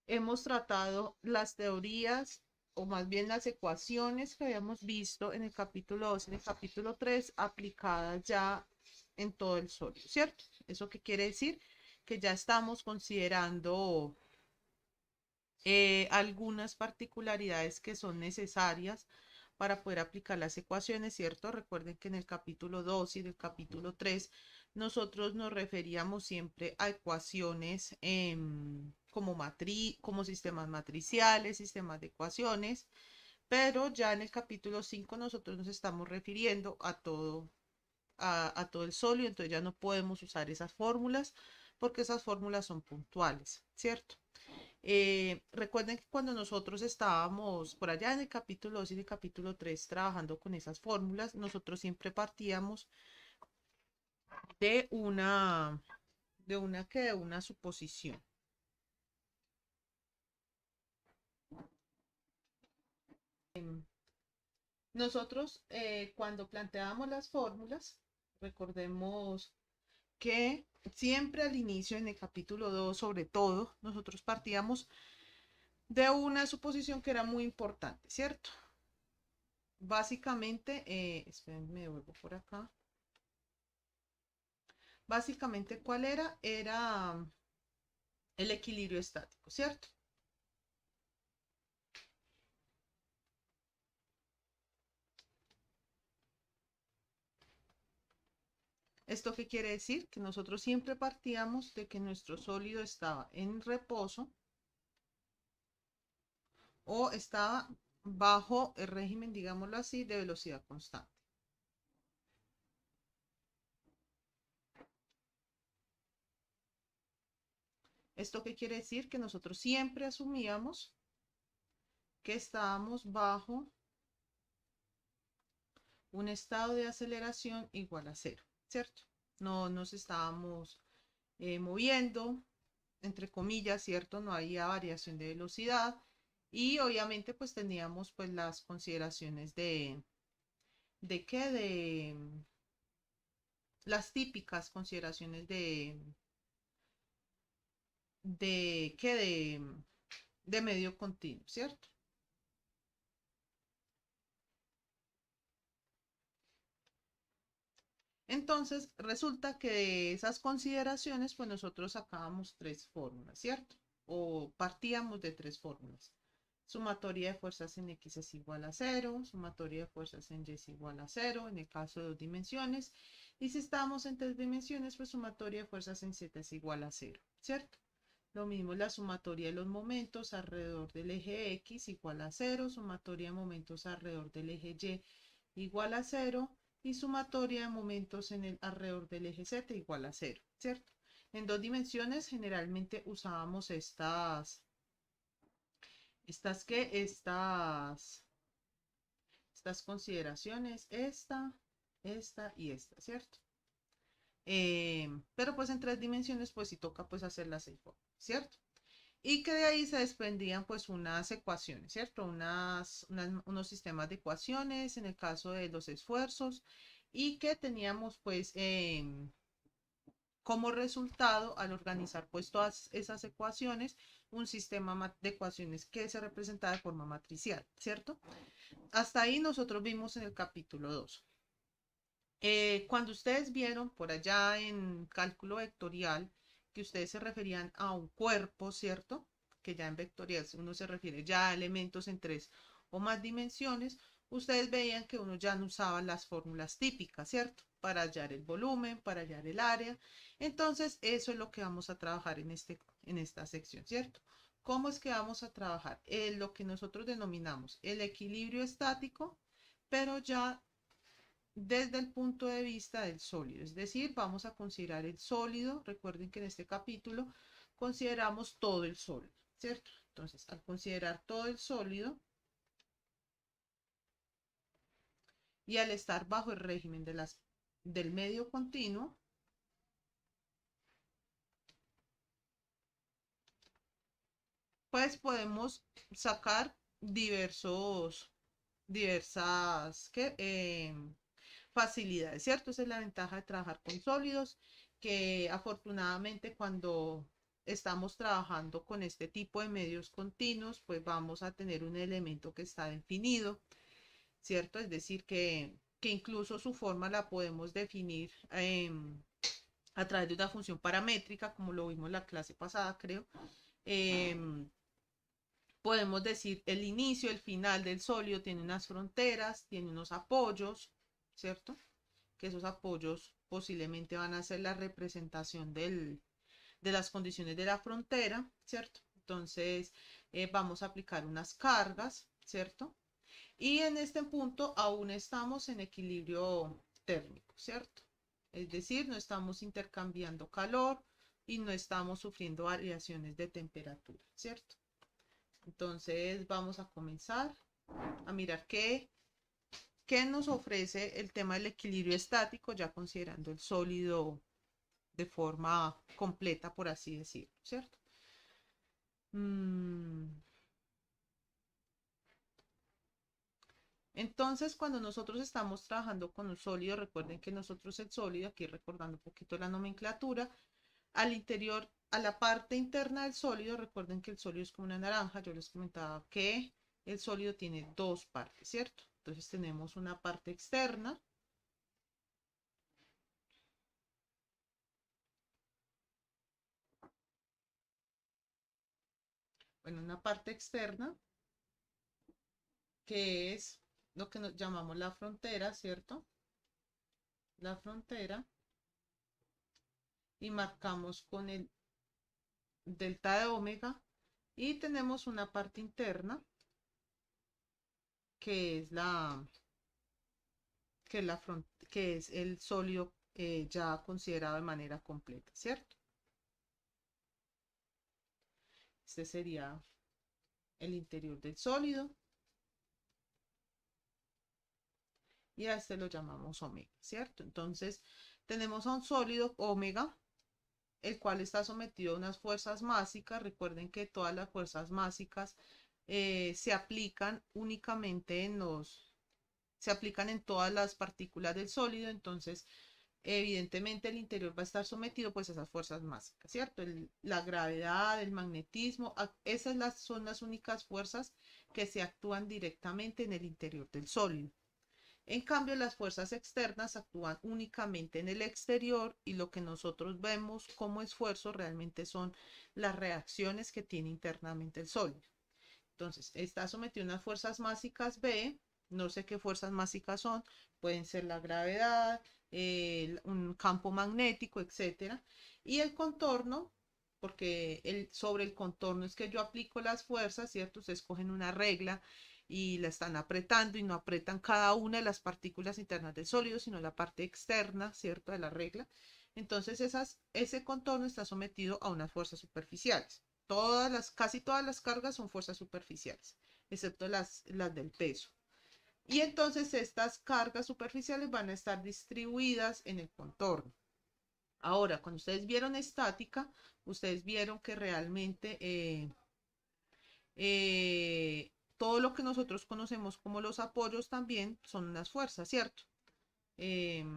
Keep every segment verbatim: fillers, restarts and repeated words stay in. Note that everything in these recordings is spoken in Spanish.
hemos tratado las teorías o más bien las ecuaciones que habíamos visto en el capítulo dos y en el capítulo tres aplicadas ya en todo el sólido, ¿cierto? ¿Eso qué quiere decir? Que ya estamos considerando eh, algunas particularidades que son necesarias para poder aplicar las ecuaciones, ¿cierto? Recuerden que en el capítulo dos y del capítulo tres nosotros nos referíamos siempre a ecuaciones eh, como, matri como sistemas matriciales, sistemas de ecuaciones, pero ya en el capítulo cinco nosotros nos estamos refiriendo a todo, a, a todo el sólido, entonces ya no podemos usar esas fórmulas porque esas fórmulas son puntuales, ¿cierto? Eh, recuerden que cuando nosotros estábamos por allá en el capítulo dos y en el capítulo tres trabajando con esas fórmulas, nosotros siempre partíamos de una, de una que de una suposición. Nosotros eh, cuando planteábamos las fórmulas, recordemos que siempre al inicio en el capítulo dos sobre todo, nosotros partíamos de una suposición que era muy importante, ¿cierto? Básicamente, eh, esperen, me devuelvo por acá. Básicamente, ¿cuál era? Era um, el equilibrio estático, ¿cierto? ¿Esto qué quiere decir? Que nosotros siempre partíamos de que nuestro sólido estaba en reposo o estaba bajo el régimen, digámoslo así, de velocidad constante. ¿Esto qué quiere decir? Que nosotros siempre asumíamos que estábamos bajo un estado de aceleración igual a cero, ¿cierto? No nos estábamos eh, moviendo, entre comillas, ¿cierto? No había variación de velocidad y obviamente pues teníamos pues las consideraciones de, ¿de qué? De las típicas consideraciones de, de ¿qué? De, de medio continuo, ¿cierto? Entonces, resulta que de esas consideraciones, pues nosotros sacábamos tres fórmulas, ¿cierto? O partíamos de tres fórmulas. Sumatoria de fuerzas en X es igual a cero, sumatoria de fuerzas en Y es igual a cero, en el caso de dos dimensiones. Y si estamos en tres dimensiones, pues sumatoria de fuerzas en Z es igual a cero, ¿cierto? Lo mismo la sumatoria de los momentos alrededor del eje X igual a cero, sumatoria de momentos alrededor del eje Y igual a cero y sumatoria de momentos en el alrededor del eje Z igual a cero, ¿cierto? En dos dimensiones generalmente usábamos estas, estas que, estas, estas consideraciones, esta, esta y esta, ¿cierto? Eh, pero pues en tres dimensiones pues sí toca pues hacer las seis formas, ¿cierto? Y que de ahí se desprendían pues unas ecuaciones, ¿cierto? Unas, unas, unos sistemas de ecuaciones en el caso de los esfuerzos y que teníamos pues eh, como resultado al organizar pues todas esas ecuaciones un sistema de ecuaciones que se representaba de forma matricial, ¿cierto? Hasta ahí nosotros vimos en el capítulo dos. Eh, cuando ustedes vieron por allá en cálculo vectorial que ustedes se referían a un cuerpo, ¿cierto? Que ya en vectorial uno se refiere ya a elementos en tres o más dimensiones, ustedes veían que uno ya no usaba las fórmulas típicas, ¿cierto? Para hallar el volumen, para hallar el área. Entonces, eso es lo que vamos a trabajar en, este, en esta sección, ¿cierto? ¿Cómo es que vamos a trabajar? En lo que nosotros denominamos el equilibrio estático, pero ya desde el punto de vista del sólido. Es decir, vamos a considerar el sólido. Recuerden que en este capítulo consideramos todo el sólido, ¿cierto? Entonces, al considerar todo el sólido y al estar bajo el régimen de las, del medio continuo, pues podemos sacar diversos, diversas ¿qué? Eh, facilidades, ¿cierto? Esa es la ventaja de trabajar con sólidos, que afortunadamente cuando estamos trabajando con este tipo de medios continuos, pues vamos a tener un elemento que está definido, ¿cierto? Es decir, que, que incluso su forma la podemos definir eh, a través de una función paramétrica, como lo vimos en la clase pasada, creo. Eh, podemos decir el inicio, el final del sólido tiene unas fronteras, tiene unos apoyos, ¿cierto? Que esos apoyos posiblemente van a ser la representación del, de las condiciones de la frontera, ¿cierto? Entonces eh, vamos a aplicar unas cargas, ¿cierto? Y en este punto aún estamos en equilibrio térmico, ¿cierto? Es decir, no estamos intercambiando calor y no estamos sufriendo variaciones de temperatura, ¿cierto? Entonces vamos a comenzar a mirar qué, qué nos ofrece el tema del equilibrio estático, ya considerando el sólido de forma completa, por así decirlo, ¿cierto? Mm. Entonces, cuando nosotros estamos trabajando con un sólido, recuerden que nosotros el sólido, aquí recordando un poquito la nomenclatura, al interior, a la parte interna del sólido, recuerden que el sólido es como una naranja, yo les comentaba que el sólido tiene dos partes, ¿cierto? Entonces tenemos una parte externa, bueno, una parte externa, que es lo que nos llamamos la frontera, ¿cierto? La frontera, y marcamos con el delta de omega, y tenemos una parte interna, que es la, que, la front, que es el sólido eh, ya considerado de manera completa, ¿cierto? Este sería el interior del sólido y a este lo llamamos omega, ¿cierto? Entonces tenemos a un sólido omega, el cual está sometido a unas fuerzas másicas. Recuerden que todas las fuerzas másicas eh, se aplican únicamente en los, se aplican en todas las partículas del sólido, entonces evidentemente el interior va a estar sometido pues a esas fuerzas másicas, ¿cierto? El, la gravedad, el magnetismo, esas las, son las únicas fuerzas que se actúan directamente en el interior del sólido. En cambio, las fuerzas externas actúan únicamente en el exterior y lo que nosotros vemos como esfuerzo realmente son las reacciones que tiene internamente el sólido. Entonces, está sometido a unas fuerzas másicas B, no sé qué fuerzas másicas son, pueden ser la gravedad, eh, un campo magnético, etcétera. Y el contorno, porque el, sobre el contorno es que yo aplico las fuerzas, ¿cierto? Ustedes cogen una regla y la están apretando y no apretan cada una de las partículas internas del sólido, sino la parte externa, ¿cierto? De la regla. Entonces, esas, ese contorno está sometido a unas fuerzas superficiales. Todas las, casi todas las cargas son fuerzas superficiales, excepto las, las del peso. Y entonces estas cargas superficiales van a estar distribuidas en el contorno. Ahora, cuando ustedes vieron estática, ustedes vieron que realmente eh, eh, todo lo que nosotros conocemos como los apoyos también son unas fuerzas, ¿cierto? Eh,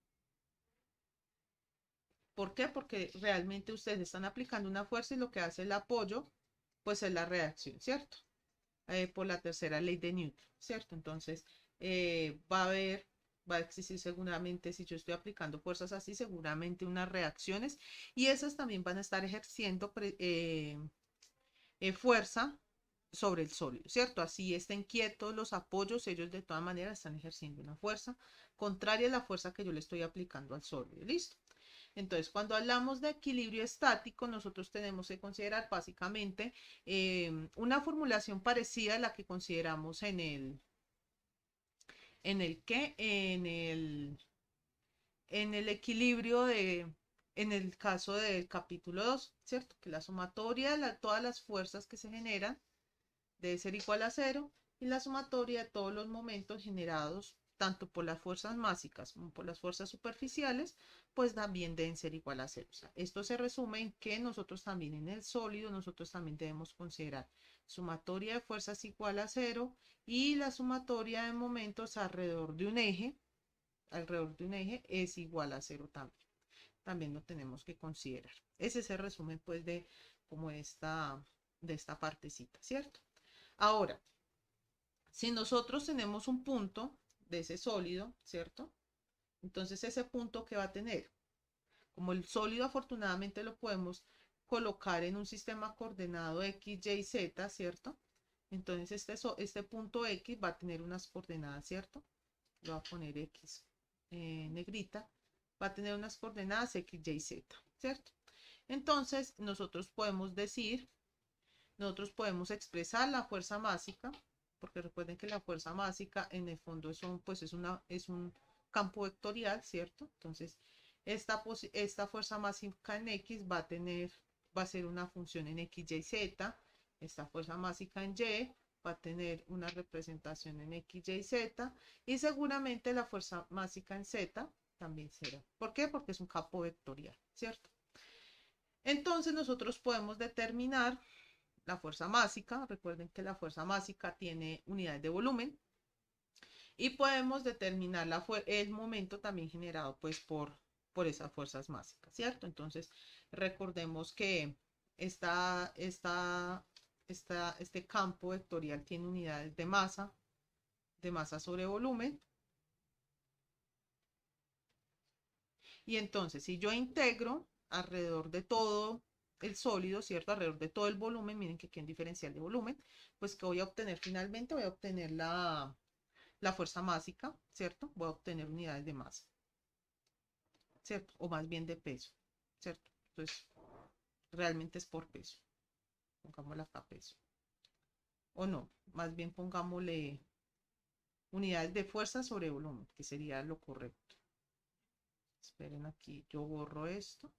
¿Por qué? Porque realmente ustedes están aplicando una fuerza y lo que hace el apoyo, pues es la reacción, ¿cierto? Eh, por la tercera ley de Newton, ¿cierto? Entonces, eh, va a haber, va a existir seguramente, si yo estoy aplicando fuerzas así, seguramente unas reacciones y esas también van a estar ejerciendo eh, eh, fuerza sobre el sólido, ¿cierto? Así estén quietos los apoyos, ellos de todas maneras están ejerciendo una fuerza contraria a la fuerza que yo le estoy aplicando al sólido, ¿listo? Entonces, cuando hablamos de equilibrio estático, nosotros tenemos que considerar básicamente eh, una formulación parecida a la que consideramos en el, en el que, en el, en el equilibrio de, en el caso del capítulo dos, ¿cierto? Que la sumatoria de la, todas las fuerzas que se generan debe ser igual a cero y la sumatoria de todos los momentos generados tanto por las fuerzas másicas como por las fuerzas superficiales, pues también deben ser igual a cero. O sea, esto se resume en que nosotros también en el sólido, nosotros también debemos considerar sumatoria de fuerzas igual a cero y la sumatoria de momentos alrededor de un eje, alrededor de un eje es igual a cero también. también lo tenemos que considerar. Ese es el resumen, pues, de como esta, de esta partecita, ¿cierto? Ahora, si nosotros tenemos un punto de ese sólido, ¿cierto? Entonces, ese punto que va a tener, como el sólido afortunadamente lo podemos colocar en un sistema coordenado X, Y, Z, ¿cierto? Entonces, este, este punto X va a tener unas coordenadas, ¿cierto? Lo voy a poner X eh, negrita, va a tener unas coordenadas X, Y, Z, ¿cierto? Entonces, nosotros podemos decir, nosotros podemos expresar la fuerza másica, porque recuerden que la fuerza másica en el fondo es un, pues es una, es un campo vectorial, ¿cierto? Entonces, esta, esta fuerza másica en X va a tener, va a ser una función en X, Y, Z, esta fuerza másica en Y va a tener una representación en X, Y, Z, y seguramente la fuerza másica en Z también será. ¿Por qué? Porque es un campo vectorial, ¿cierto? Entonces nosotros podemos determinar la fuerza másica. Recuerden que la fuerza másica tiene unidades de volumen. Y podemos determinar la el momento también generado pues por, por esas fuerzas másicas, ¿cierto? Entonces recordemos que esta, esta, esta, este campo vectorial tiene unidades de masa, de masa sobre volumen. Y entonces si yo integro alrededor de todo el sólido, ¿cierto? Alrededor de todo el volumen, miren que aquí hay un diferencial de volumen, pues que voy a obtener finalmente, voy a obtener la, la fuerza másica, ¿cierto? Voy a obtener unidades de masa, ¿cierto? O más bien de peso, ¿cierto? Entonces, realmente es por peso. Pongámosle acá peso. O no, más bien pongámosle unidades de fuerza sobre volumen, que sería lo correcto. Esperen aquí, yo borro esto.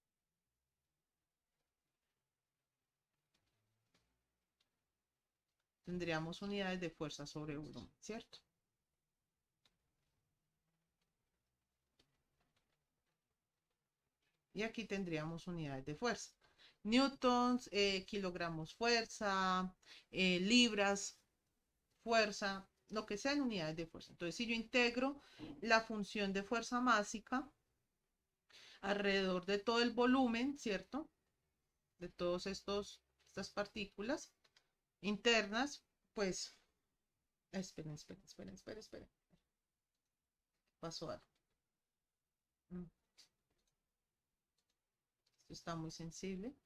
Tendríamos unidades de fuerza sobre volumen, ¿cierto? Y aquí tendríamos unidades de fuerza. Newtons, eh, kilogramos fuerza, eh, libras fuerza, lo que sea en unidades de fuerza. Entonces, si yo integro la función de fuerza másica alrededor de todo el volumen, ¿cierto? De todos estos, estas partículas internas, pues, esperen, esperen, esperen, esperen, esperen. Pasó algo. Esto está muy sensible.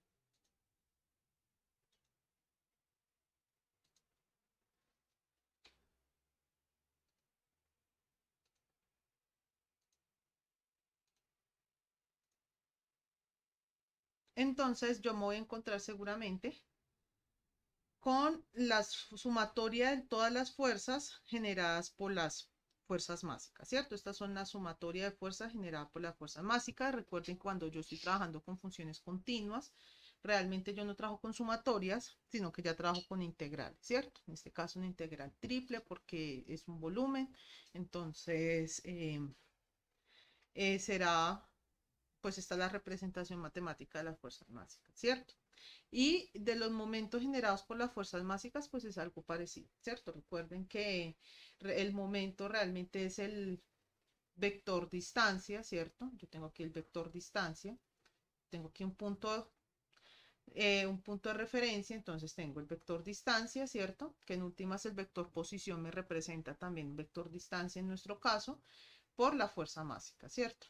Entonces yo me voy a encontrar seguramente con la sumatoria de todas las fuerzas generadas por las fuerzas másicas, ¿cierto? Estas son la sumatoria de fuerzas generadas por las fuerzas másicas. Recuerden, cuando yo estoy trabajando con funciones continuas, realmente yo no trabajo con sumatorias, sino que ya trabajo con integrales, ¿cierto? En este caso una integral triple porque es un volumen, entonces eh, eh, será, pues esta es la representación matemática de las fuerzas másicas, ¿cierto? Y de los momentos generados por las fuerzas másicas, pues es algo parecido, ¿cierto? Recuerden que el momento realmente es el vector distancia, ¿cierto? Yo tengo aquí el vector distancia, tengo aquí un punto, eh, un punto de referencia, entonces tengo el vector distancia, ¿cierto? Que en últimas el vector posición me representa también vector distancia en nuestro caso, por la fuerza másica, ¿cierto?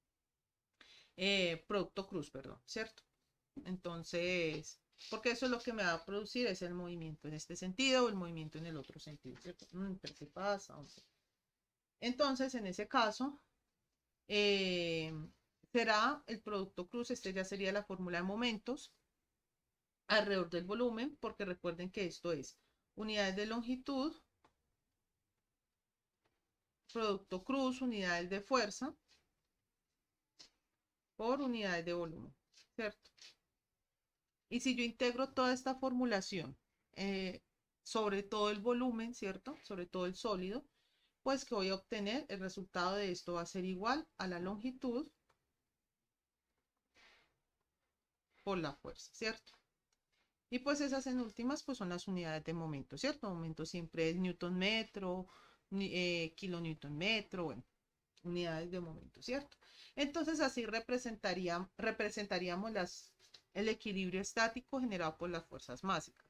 Eh, producto cruz, perdón, ¿cierto? Entonces, porque eso es lo que me va a producir es el movimiento en este sentido o el movimiento en el otro sentido, ¿cierto? Mm, pero ¿qué pasa? Entonces, en ese caso, eh, será el producto cruz, este ya sería la fórmula de momentos alrededor del volumen, porque recuerden que esto es unidades de longitud, producto cruz, unidades de fuerza, por unidades de volumen, ¿cierto? Y si yo integro toda esta formulación eh, sobre todo el volumen, ¿cierto? Sobre todo el sólido, pues que voy a obtener, el resultado de esto va a ser igual a la longitud por la fuerza, ¿cierto? Y pues esas en últimas pues son las unidades de momento, ¿cierto? Momento siempre es newton metro, eh, kilonewton metro, bueno. unidades de momento, ¿cierto? Entonces así representaría, representaríamos las, el equilibrio estático generado por las fuerzas básicas.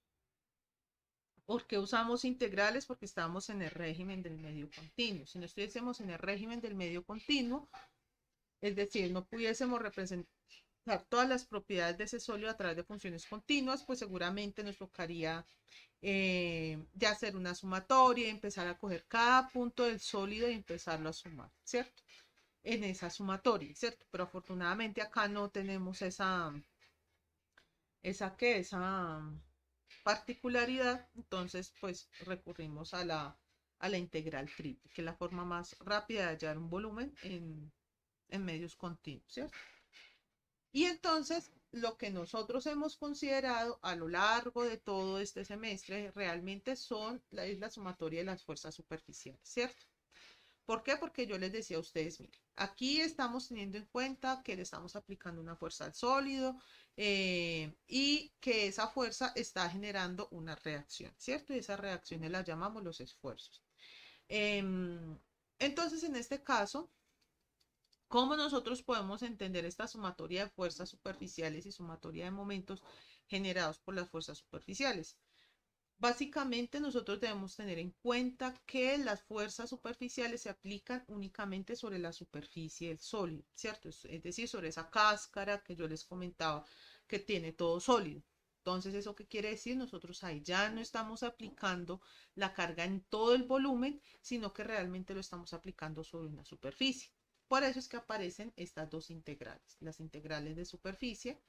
¿Por qué usamos integrales? Porque estamos en el régimen del medio continuo. Si no estuviésemos en el régimen del medio continuo, es decir, no pudiésemos representar todas las propiedades de ese sólido a través de funciones continuas, pues seguramente nos tocaría eh, ya hacer una sumatoria, empezar a coger cada punto del sólido y empezarlo a sumar, ¿cierto? En esa sumatoria, ¿cierto? Pero afortunadamente acá no tenemos esa, esa que, esa particularidad, entonces pues recurrimos a la, a la integral triple, que es la forma más rápida de hallar un volumen en, en medios continuos, ¿cierto? Y entonces lo que nosotros hemos considerado a lo largo de todo este semestre realmente son la, es la sumatoria de las fuerzas superficiales, ¿cierto? ¿Por qué? Porque yo les decía a ustedes, miren, aquí estamos teniendo en cuenta que le estamos aplicando una fuerza al sólido eh, y que esa fuerza está generando una reacción, ¿cierto? Y esas reacciones las llamamos los esfuerzos. Eh, entonces, en este caso, ¿cómo nosotros podemos entender esta sumatoria de fuerzas superficiales y sumatoria de momentos generados por las fuerzas superficiales? Básicamente nosotros debemos tener en cuenta que las fuerzas superficiales se aplican únicamente sobre la superficie del sólido, ¿cierto? Es, es decir, sobre esa cáscara que yo les comentaba que tiene todo sólido. Entonces, ¿eso qué quiere decir? Nosotros ahí ya no estamos aplicando la carga en todo el volumen, sino que realmente lo estamos aplicando sobre una superficie. Por eso es que aparecen estas dos integrales, las integrales de superficie.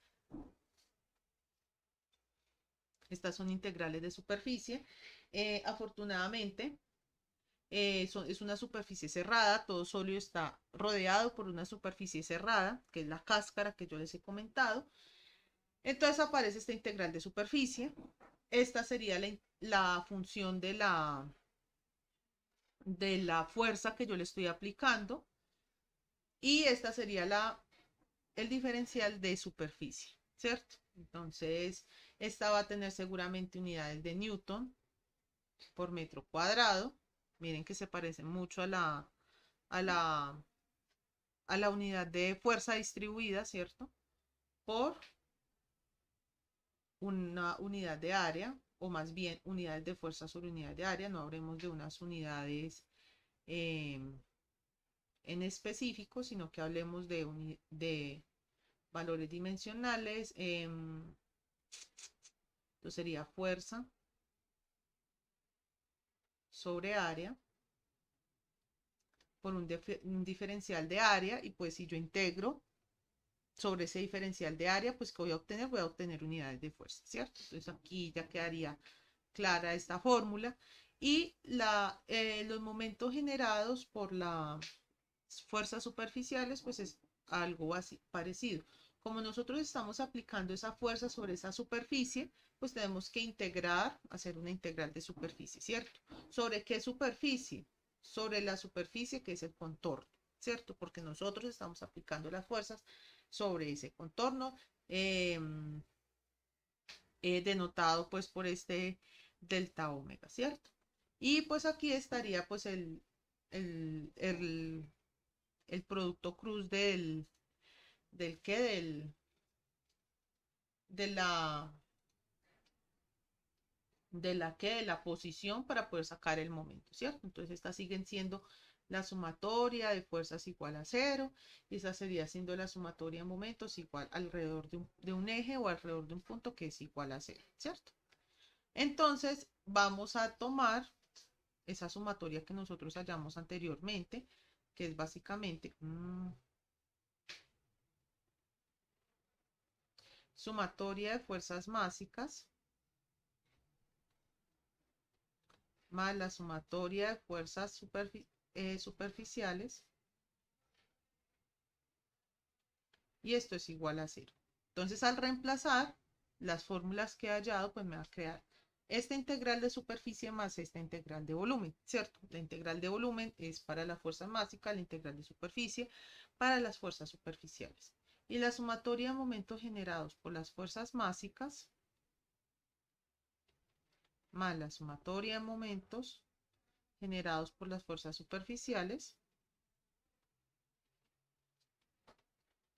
Estas son integrales de superficie. Eh, afortunadamente, eh, son, es una superficie cerrada, todo sólido está rodeado por una superficie cerrada, que es la cáscara que yo les he comentado. Entonces aparece esta integral de superficie. Esta sería la, la función de la, de la fuerza que yo le estoy aplicando. Y esta sería la, el diferencial de superficie, ¿cierto? Entonces, esta va a tener seguramente unidades de Newton por metro cuadrado. Miren que se parece mucho a la, a la, a la unidad de fuerza distribuida, ¿cierto? Por una unidad de área, o más bien unidades de fuerza sobre unidad de área. No hablemos de unas unidades eh, en específico, sino que hablemos de, de valores dimensionales. Eh, entonces sería fuerza sobre área por un, un, diferencial de área, y pues si yo integro sobre ese diferencial de área, pues que voy a obtener, voy a obtener unidades de fuerza, ¿cierto? Entonces aquí ya quedaría clara esta fórmula. Y la, eh, los momentos generados por las fuerzas superficiales, pues es algo así parecido. Como nosotros estamos aplicando esa fuerza sobre esa superficie, pues tenemos que integrar, hacer una integral de superficie, ¿cierto? ¿Sobre qué superficie? Sobre la superficie que es el contorno, ¿cierto? Porque nosotros estamos aplicando las fuerzas sobre ese contorno, eh, eh, denotado pues por este delta omega, ¿cierto? Y pues aquí estaría pues el, el, el, el producto cruz del, del que, del, de la, de la que, de la posición para poder sacar el momento, ¿cierto? Entonces estas siguen siendo la sumatoria de fuerzas igual a cero, y esa sería siendo la sumatoria de momentos igual alrededor de un, de un eje o alrededor de un punto que es igual a cero, ¿cierto? Entonces vamos a tomar esa sumatoria que nosotros hallamos anteriormente, que es básicamente mmm, sumatoria de fuerzas básicas más la sumatoria de fuerzas superfi eh, superficiales, y esto es igual a cero. Entonces, al reemplazar las fórmulas que he hallado, pues me va a crear esta integral de superficie más esta integral de volumen, ¿cierto? La integral de volumen es para la fuerza másica, la integral de superficie para las fuerzas superficiales. Y la sumatoria de momentos generados por las fuerzas másicas más la sumatoria de momentos generados por las fuerzas superficiales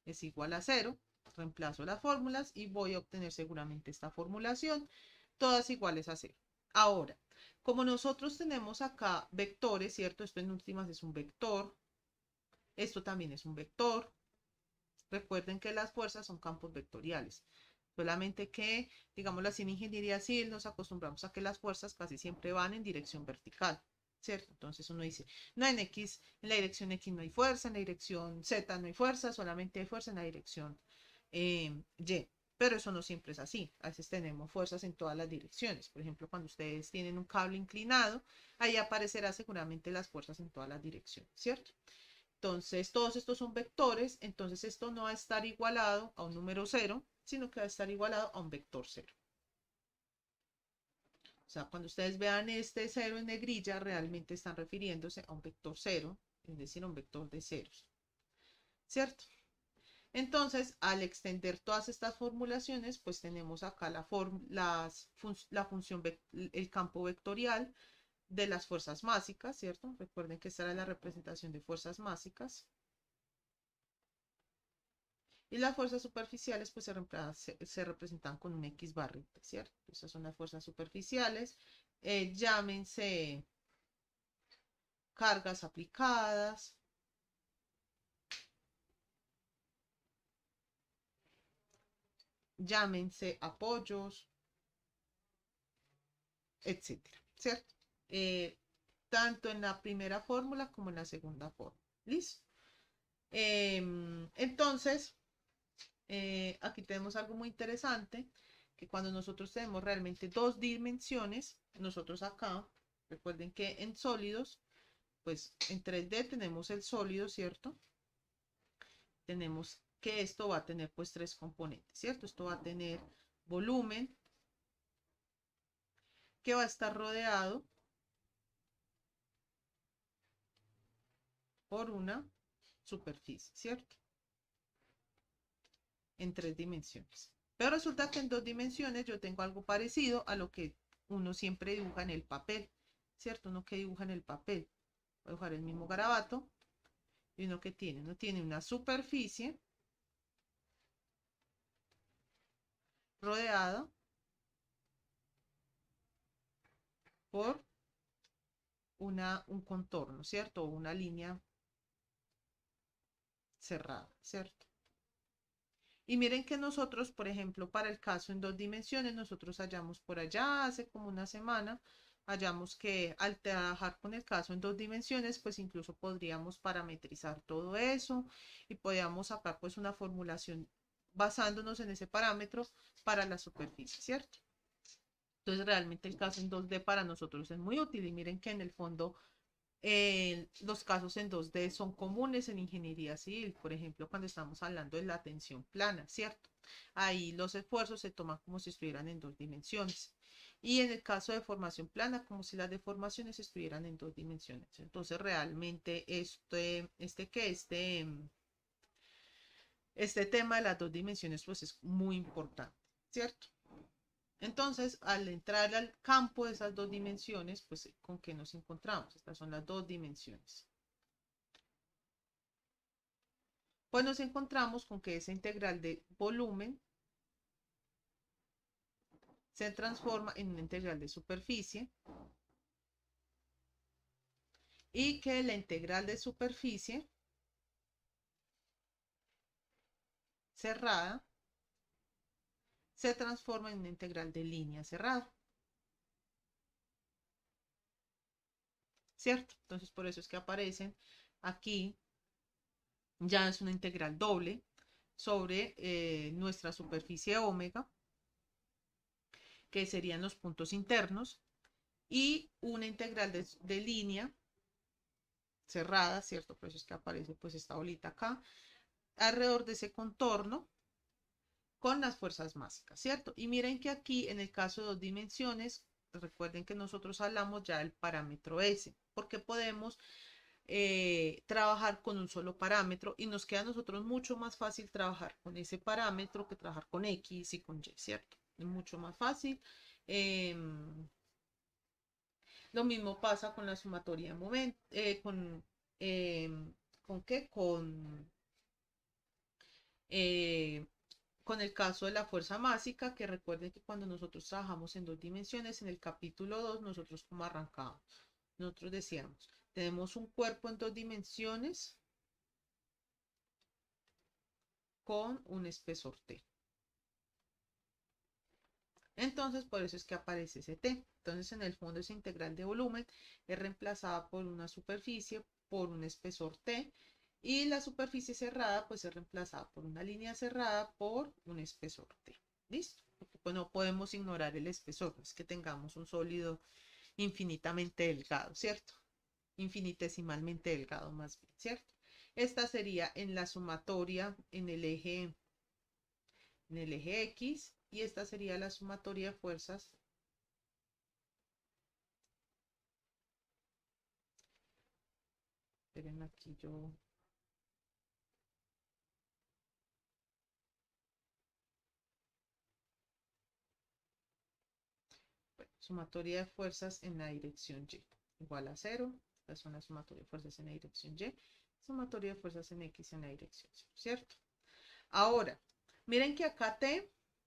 es igual a cero, reemplazo las fórmulas y voy a obtener seguramente esta formulación, todas iguales a cero. Ahora, como nosotros tenemos acá vectores, ¿cierto? Esto en últimas es un vector, esto también es un vector. Recuerden que las fuerzas son campos vectoriales. Solamente que, digamos así, en ingeniería civil nos acostumbramos a que las fuerzas casi siempre van en dirección vertical, ¿cierto? Entonces uno dice, no, en X, en la dirección X no hay fuerza, en la dirección Z no hay fuerza, solamente hay fuerza en la dirección eh, Y. Pero eso no siempre es así. A veces tenemos fuerzas en todas las direcciones. Por ejemplo, cuando ustedes tienen un cable inclinado, ahí aparecerá seguramente las fuerzas en todas las direcciones, ¿cierto? Entonces, todos estos son vectores, entonces esto no va a estar igualado a un número cero, sino que va a estar igualado a un vector cero. O sea, cuando ustedes vean este cero en negrilla, realmente están refiriéndose a un vector cero, es decir, a un vector de ceros. ¿Cierto? Entonces, al extender todas estas formulaciones, pues tenemos acá la, las fun la función, el campo vectorial de las fuerzas másicas, ¿cierto? Recuerden que esta era la representación de fuerzas másicas. Y las fuerzas superficiales pues se, se, se representan con un X barrita, ¿cierto? Esas son las fuerzas superficiales. Eh, llámense cargas aplicadas. Llámense apoyos, etcétera, ¿cierto? Eh, tanto en la primera fórmula como en la segunda fórmula. ¿Listo? Eh, entonces, eh, aquí tenemos algo muy interesante, que cuando nosotros tenemos realmente dos dimensiones, nosotros acá, recuerden que en sólidos, pues en tres D tenemos el sólido, ¿cierto? Tenemos que esto va a tener pues tres componentes, ¿cierto? Esto va a tener volumen, que va a estar rodeado por una superficie, ¿cierto? En tres dimensiones. Pero resulta que en dos dimensiones yo tengo algo parecido a lo que uno siempre dibuja en el papel, ¿cierto? Uno que dibuja en el papel. Voy a dibujar el mismo garabato. Y uno que tiene, uno tiene una superficie rodeada por una, un contorno, ¿cierto? O una línea cerrada, ¿cierto? Y miren que nosotros, por ejemplo, para el caso en dos dimensiones, nosotros hallamos por allá hace como una semana, hallamos que al trabajar con el caso en dos dimensiones, pues incluso podríamos parametrizar todo eso y podríamos sacar pues una formulación basándonos en ese parámetro para la superficie, ¿cierto? Entonces realmente el caso en dos D para nosotros es muy útil y miren que en el fondo eh, los casos en dos D son comunes en ingeniería civil, por ejemplo, cuando estamos hablando de la tensión plana, ¿cierto? Ahí los esfuerzos se toman como si estuvieran en dos dimensiones. Y en el caso de formación plana, como si las deformaciones estuvieran en dos dimensiones. Entonces, realmente, este, este que este, este tema de las dos dimensiones, pues es muy importante, ¿cierto? Entonces, al entrar al campo de esas dos dimensiones, pues, ¿con qué nos encontramos? Estas son las dos dimensiones. Pues nos encontramos con que esa integral de volumen se transforma en una integral de superficie y que la integral de superficie cerrada se transforma en una integral de línea cerrada. ¿Cierto? Entonces, por eso es que aparecen aquí, ya es una integral doble sobre eh, nuestra superficie omega, que serían los puntos internos, y una integral de, de línea cerrada, ¿cierto? Por eso es que aparece pues esta bolita acá, alrededor de ese contorno con las fuerzas básicas, ¿cierto? Y miren que aquí en el caso de dos dimensiones, recuerden que nosotros hablamos ya del parámetro S, porque podemos eh, trabajar con un solo parámetro y nos queda a nosotros mucho más fácil trabajar con ese parámetro que trabajar con X y con Y, ¿cierto? Es mucho más fácil. Eh, lo mismo pasa con la sumatoria de momentos, eh, con, eh, ¿con qué? Con Eh, con el caso de la fuerza másica, que recuerden que cuando nosotros trabajamos en dos dimensiones, en el capítulo dos, nosotros como arrancábamos, nosotros decíamos, tenemos un cuerpo en dos dimensiones con un espesor T. Entonces, por eso es que aparece ese T. Entonces, en el fondo, esa integral de volumen es reemplazada por una superficie, por un espesor T, y la superficie cerrada, pues es reemplazada por una línea cerrada por un espesor T. ¿Listo? Porque pues no podemos ignorar el espesor, no es que tengamos un sólido infinitamente delgado, ¿cierto? Infinitesimalmente delgado más bien, ¿cierto? Esta sería en la sumatoria en el eje, en el eje X, y esta sería la sumatoria de fuerzas Esperen aquí yo. Bueno, sumatoria de fuerzas en la dirección Y. Igual a cero. Esta es una sumatoria de fuerzas en la dirección Y. Sumatoria de fuerzas en X en la dirección cero, ¿cierto? Ahora, miren que acá T,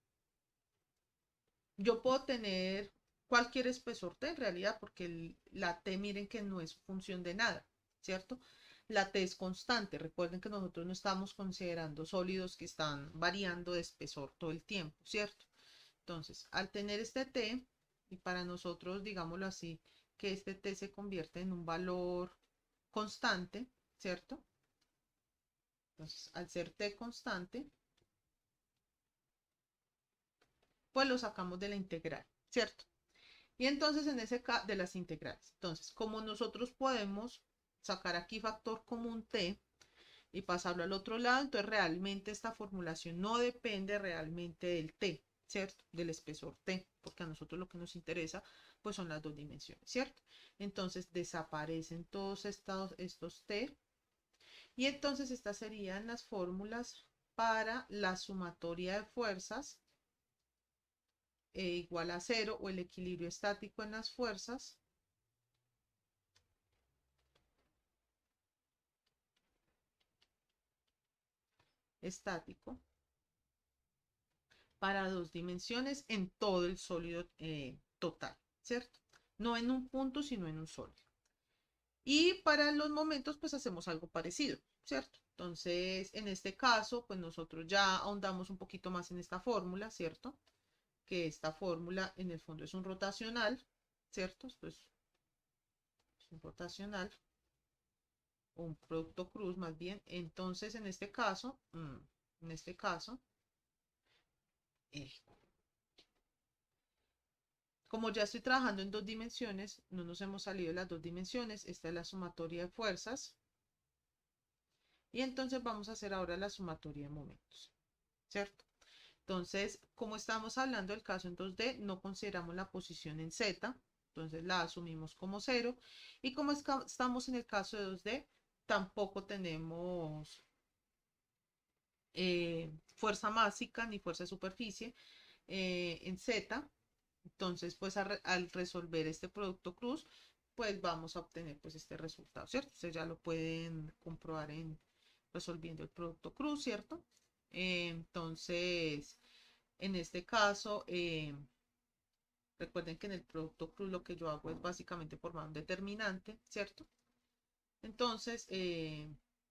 yo puedo tener cualquier espesor T en realidad, porque el, la T, miren que no es función de nada, ¿cierto? La T es constante. Recuerden que nosotros no estamos considerando sólidos que están variando de espesor todo el tiempo, ¿cierto? Entonces, al tener este T, y para nosotros, digámoslo así, que este T se convierte en un valor constante, ¿cierto? Entonces, al ser T constante, pues lo sacamos de la integral, ¿cierto? Y entonces en ese caso, de las integrales. Entonces, como nosotros podemos sacar aquí factor común T y pasarlo al otro lado, entonces realmente esta formulación no depende realmente del T, ¿cierto? Del espesor T, porque a nosotros lo que nos interesa pues son las dos dimensiones, ¿cierto? Entonces desaparecen todos estos, estos T, y entonces estas serían las fórmulas para la sumatoria de fuerzas e igual a cero, o el equilibrio estático en las fuerzas estático para dos dimensiones en todo el sólido eh, total, ¿cierto? No en un punto, sino en un sólido. Y para los momentos, pues hacemos algo parecido, ¿cierto? Entonces, en este caso, pues nosotros ya ahondamos un poquito más en esta fórmula, ¿cierto? Que esta fórmula en el fondo es un rotacional, ¿cierto? Esto es, es un rotacional, o un producto cruz más bien. Entonces, en este caso, mmm, en este caso, eh, como ya estoy trabajando en dos dimensiones, no nos hemos salido de las dos dimensiones. Esta es la sumatoria de fuerzas. Y entonces vamos a hacer ahora la sumatoria de momentos, ¿cierto? Entonces, como estamos hablando del caso en dos D, no consideramos la posición en Z. Entonces la asumimos como cero. Y como estamos en el caso de dos D, tampoco tenemos eh, fuerza másica ni fuerza de superficie eh, en Z. Entonces, pues a re al resolver este producto cruz, pues vamos a obtener pues este resultado, ¿cierto? Ustedes ya lo pueden comprobar en resolviendo el producto cruz, ¿cierto? Eh, entonces, en este caso, eh, recuerden que en el producto cruz lo que yo hago es básicamente formar un determinante, ¿cierto? Entonces, eh,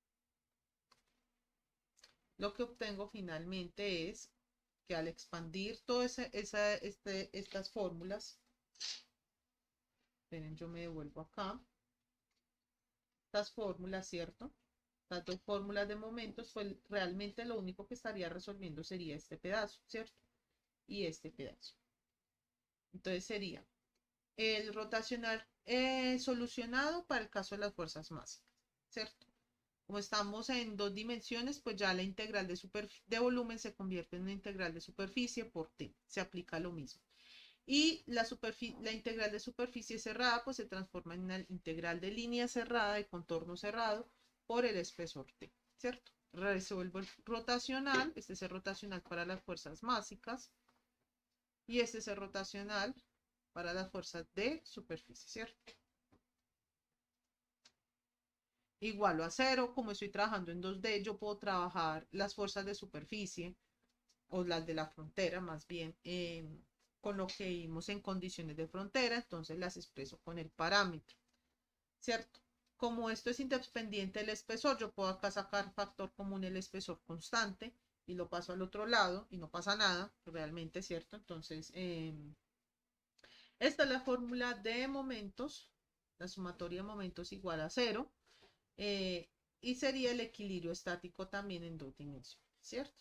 lo que obtengo finalmente es que al expandir todas esa, esa, este, estas fórmulas, esperen, yo me devuelvo acá, estas fórmulas, ¿cierto? Las dos fórmulas de momentos, pues realmente lo único que estaría resolviendo sería este pedazo, ¿cierto? Y este pedazo. Entonces sería el rotacional eh, solucionado para el caso de las fuerzas máxicas, ¿cierto? Como estamos en dos dimensiones, pues ya la integral de, de volumen se convierte en una integral de superficie por T. Se aplica lo mismo. Y la, la integral de superficie cerrada, pues se transforma en una integral de línea cerrada, de contorno cerrado, por el espesor T, ¿cierto? Resuelvo el rotacional, este es el rotacional para las fuerzas máxicas, y este es el rotacional para las fuerzas de superficie, ¿cierto? igualo a cero. Como estoy trabajando en dos D, yo puedo trabajar las fuerzas de superficie o las de la frontera más bien, eh, con lo que vimos en condiciones de frontera, entonces las expreso con el parámetro, ¿cierto? Como esto es independiente del espesor, yo puedo acá sacar factor común el espesor constante y lo paso al otro lado y no pasa nada, realmente, ¿cierto? Entonces, eh, esta es la fórmula de momentos, la sumatoria de momentos igual a cero, eh, y sería el equilibrio estático también en dos dimensiones, ¿cierto?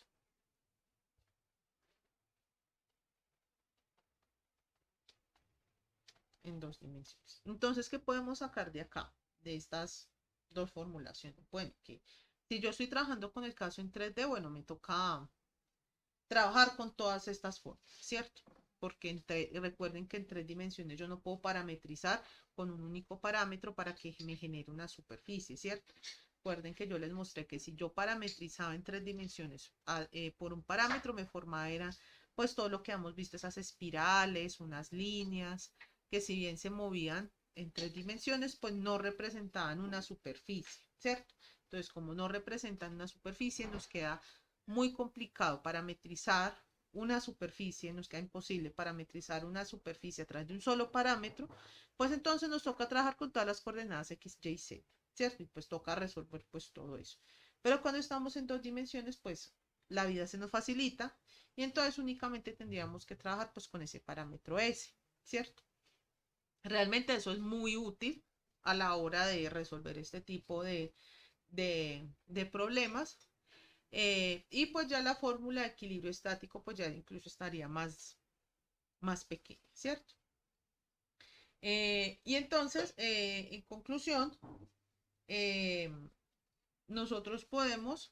En dos dimensiones. Entonces, ¿qué podemos sacar de acá? De estas dos formulaciones. Bueno, que si yo estoy trabajando con el caso en tres D, bueno, me toca trabajar con todas estas formas, ¿cierto? Porque entre, recuerden que en tres dimensiones yo no puedo parametrizar con un único parámetro para que me genere una superficie, ¿cierto? Recuerden que yo les mostré que si yo parametrizaba en tres dimensiones a, eh, por un parámetro, me formaba era pues todo lo que hemos visto, esas espirales, unas líneas, que si bien se movían en tres dimensiones, pues no representaban una superficie, ¿cierto? Entonces, como no representan una superficie, nos queda muy complicado parametrizar una superficie, nos queda imposible parametrizar una superficie a través de un solo parámetro, pues entonces nos toca trabajar con todas las coordenadas X, Y, Z, ¿cierto? Y pues toca resolver pues todo eso. Pero cuando estamos en dos dimensiones, pues la vida se nos facilita y entonces únicamente tendríamos que trabajar pues con ese parámetro S, ¿cierto? Realmente eso es muy útil a la hora de resolver este tipo de, de, de problemas. Eh, y pues ya la fórmula de equilibrio estático pues ya incluso estaría más, más pequeña, ¿cierto? Eh, y entonces, eh, en conclusión, eh, nosotros podemos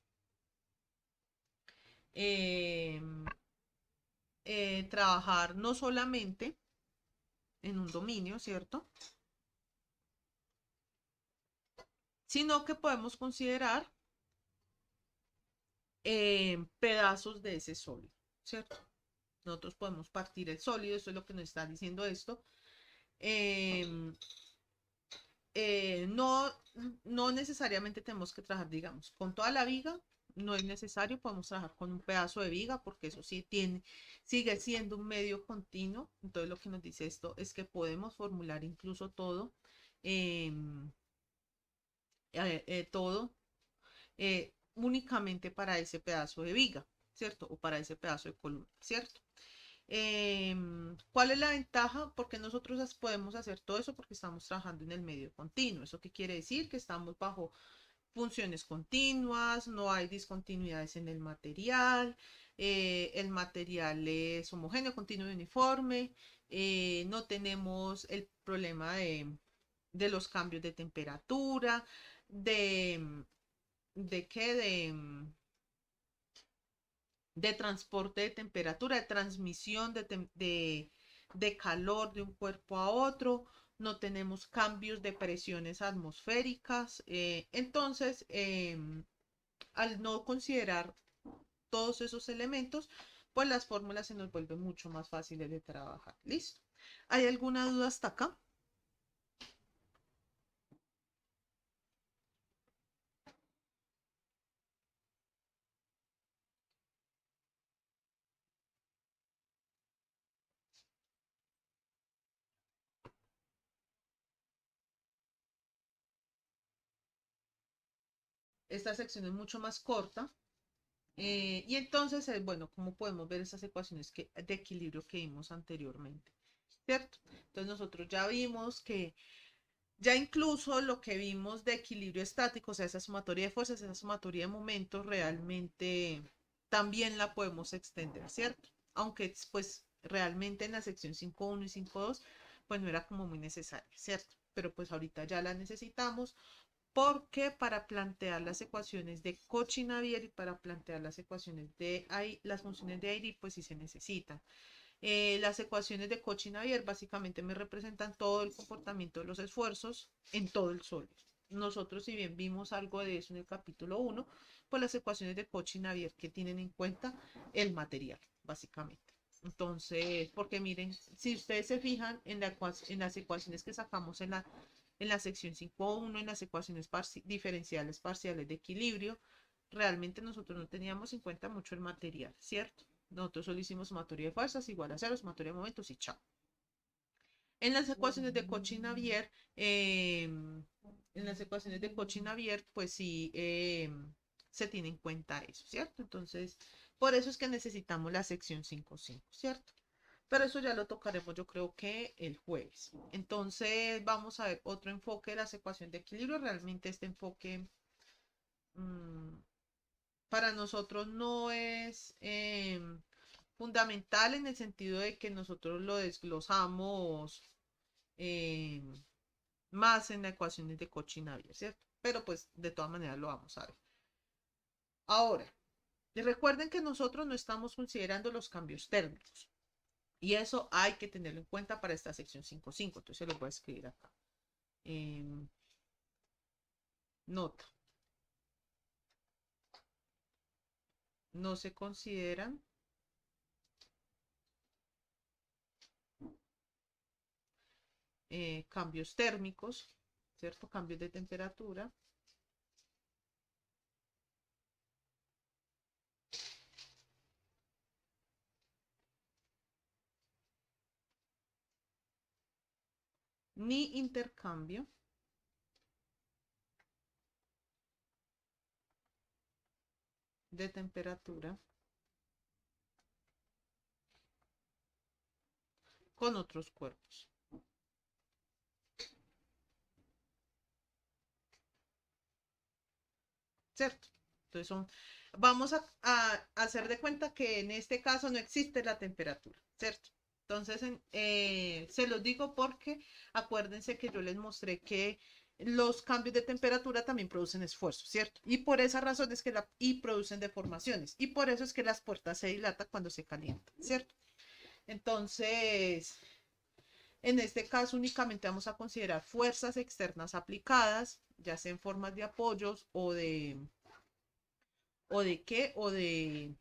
eh, eh, trabajar no solamente en un dominio, ¿cierto? Sino que podemos considerar eh, pedazos de ese sólido, ¿cierto? Nosotros podemos partir el sólido, eso es lo que nos está diciendo esto. Eh, eh, no, no necesariamente tenemos que trabajar, digamos, con toda la viga, no es necesario, podemos trabajar con un pedazo de viga, porque eso sí tiene, sigue siendo un medio continuo. Entonces lo que nos dice esto es que podemos formular incluso todo, eh, eh, eh, todo eh, únicamente para ese pedazo de viga, ¿cierto? O para ese pedazo de columna, ¿cierto? Eh, ¿Cuál es la ventaja? Porque nosotros podemos hacer todo eso porque estamos trabajando en el medio continuo. ¿Eso qué quiere decir? Que estamos bajo funciones continuas, no hay discontinuidades en el material, eh, el material es homogéneo, continuo y uniforme, eh, no tenemos el problema de, de los cambios de temperatura, de, de qué, de de transporte de temperatura, de transmisión de, de, de calor de un cuerpo a otro, no tenemos cambios de presiones atmosféricas. Eh, entonces, eh, al no considerar todos esos elementos, pues las fórmulas se nos vuelven mucho más fáciles de trabajar. ¿Listo? ¿Hay alguna duda hasta acá? Esta sección es mucho más corta. Eh, y entonces, eh, bueno, ¿cómo podemos ver esas ecuaciones que, de equilibrio que vimos anteriormente? ¿Cierto? Entonces nosotros ya vimos que ya incluso lo que vimos de equilibrio estático, o sea, esa sumatoria de fuerzas, esa sumatoria de momentos, realmente también la podemos extender, ¿cierto? Aunque pues realmente en la sección cinco punto uno y cinco punto dos pues no era como muy necesaria, ¿cierto? Pero pues ahorita ya la necesitamos porque para plantear las ecuaciones de Cauchy-Navier y para plantear las ecuaciones de I, las funciones de Airy, pues sí se necesitan. Eh, las ecuaciones de Cauchy-Navier básicamente me representan todo el comportamiento de los esfuerzos en todo el sólido. Nosotros, si bien vimos algo de eso en el capítulo uno, pues las ecuaciones de Cauchy-Navier que tienen en cuenta el material, básicamente. Entonces, porque miren, si ustedes se fijan en, la, en las ecuaciones que sacamos en la en la sección cinco punto uno, en las ecuaciones parci diferenciales parciales de equilibrio, realmente nosotros no teníamos en cuenta mucho el material, ¿cierto? Nosotros solo hicimos sumatoria de fuerzas igual a cero, sumatoria de momentos y chao. En las ecuaciones de Cauchy-Navier, eh, en las ecuaciones de Cauchy-Navier, pues sí eh, se tiene en cuenta eso, ¿cierto? Entonces, por eso es que necesitamos la sección cinco punto cinco, ¿cierto? Pero eso ya lo tocaremos yo creo que el jueves. Entonces vamos a ver otro enfoque de las ecuaciones de equilibrio. Realmente este enfoque mmm, para nosotros no es eh, fundamental en el sentido de que nosotros lo desglosamos eh, más en las ecuaciones de Cauchy-Navier, ¿cierto? Pero pues de todas maneras lo vamos a ver. Ahora, recuerden que nosotros no estamos considerando los cambios térmicos. Y eso hay que tenerlo en cuenta para esta sección cinco punto cinco. Entonces lo voy a escribir acá. Eh, nota. No se consideran eh, cambios térmicos, ¿cierto? Cambios de temperatura. Ni intercambio de temperatura con otros cuerpos. ¿Cierto? Entonces son, vamos a, a, hacer de cuenta que en este caso no existe la temperatura, ¿cierto? Entonces, en, eh, se los digo porque acuérdense que yo les mostré que los cambios de temperatura también producen esfuerzo, ¿cierto? Y por esa razón es que la, y producen deformaciones. Y por eso es que las puertas se dilatan cuando se calientan, ¿cierto? Entonces, en este caso únicamente vamos a considerar fuerzas externas aplicadas, ya sea en formas de apoyos o de o de qué o de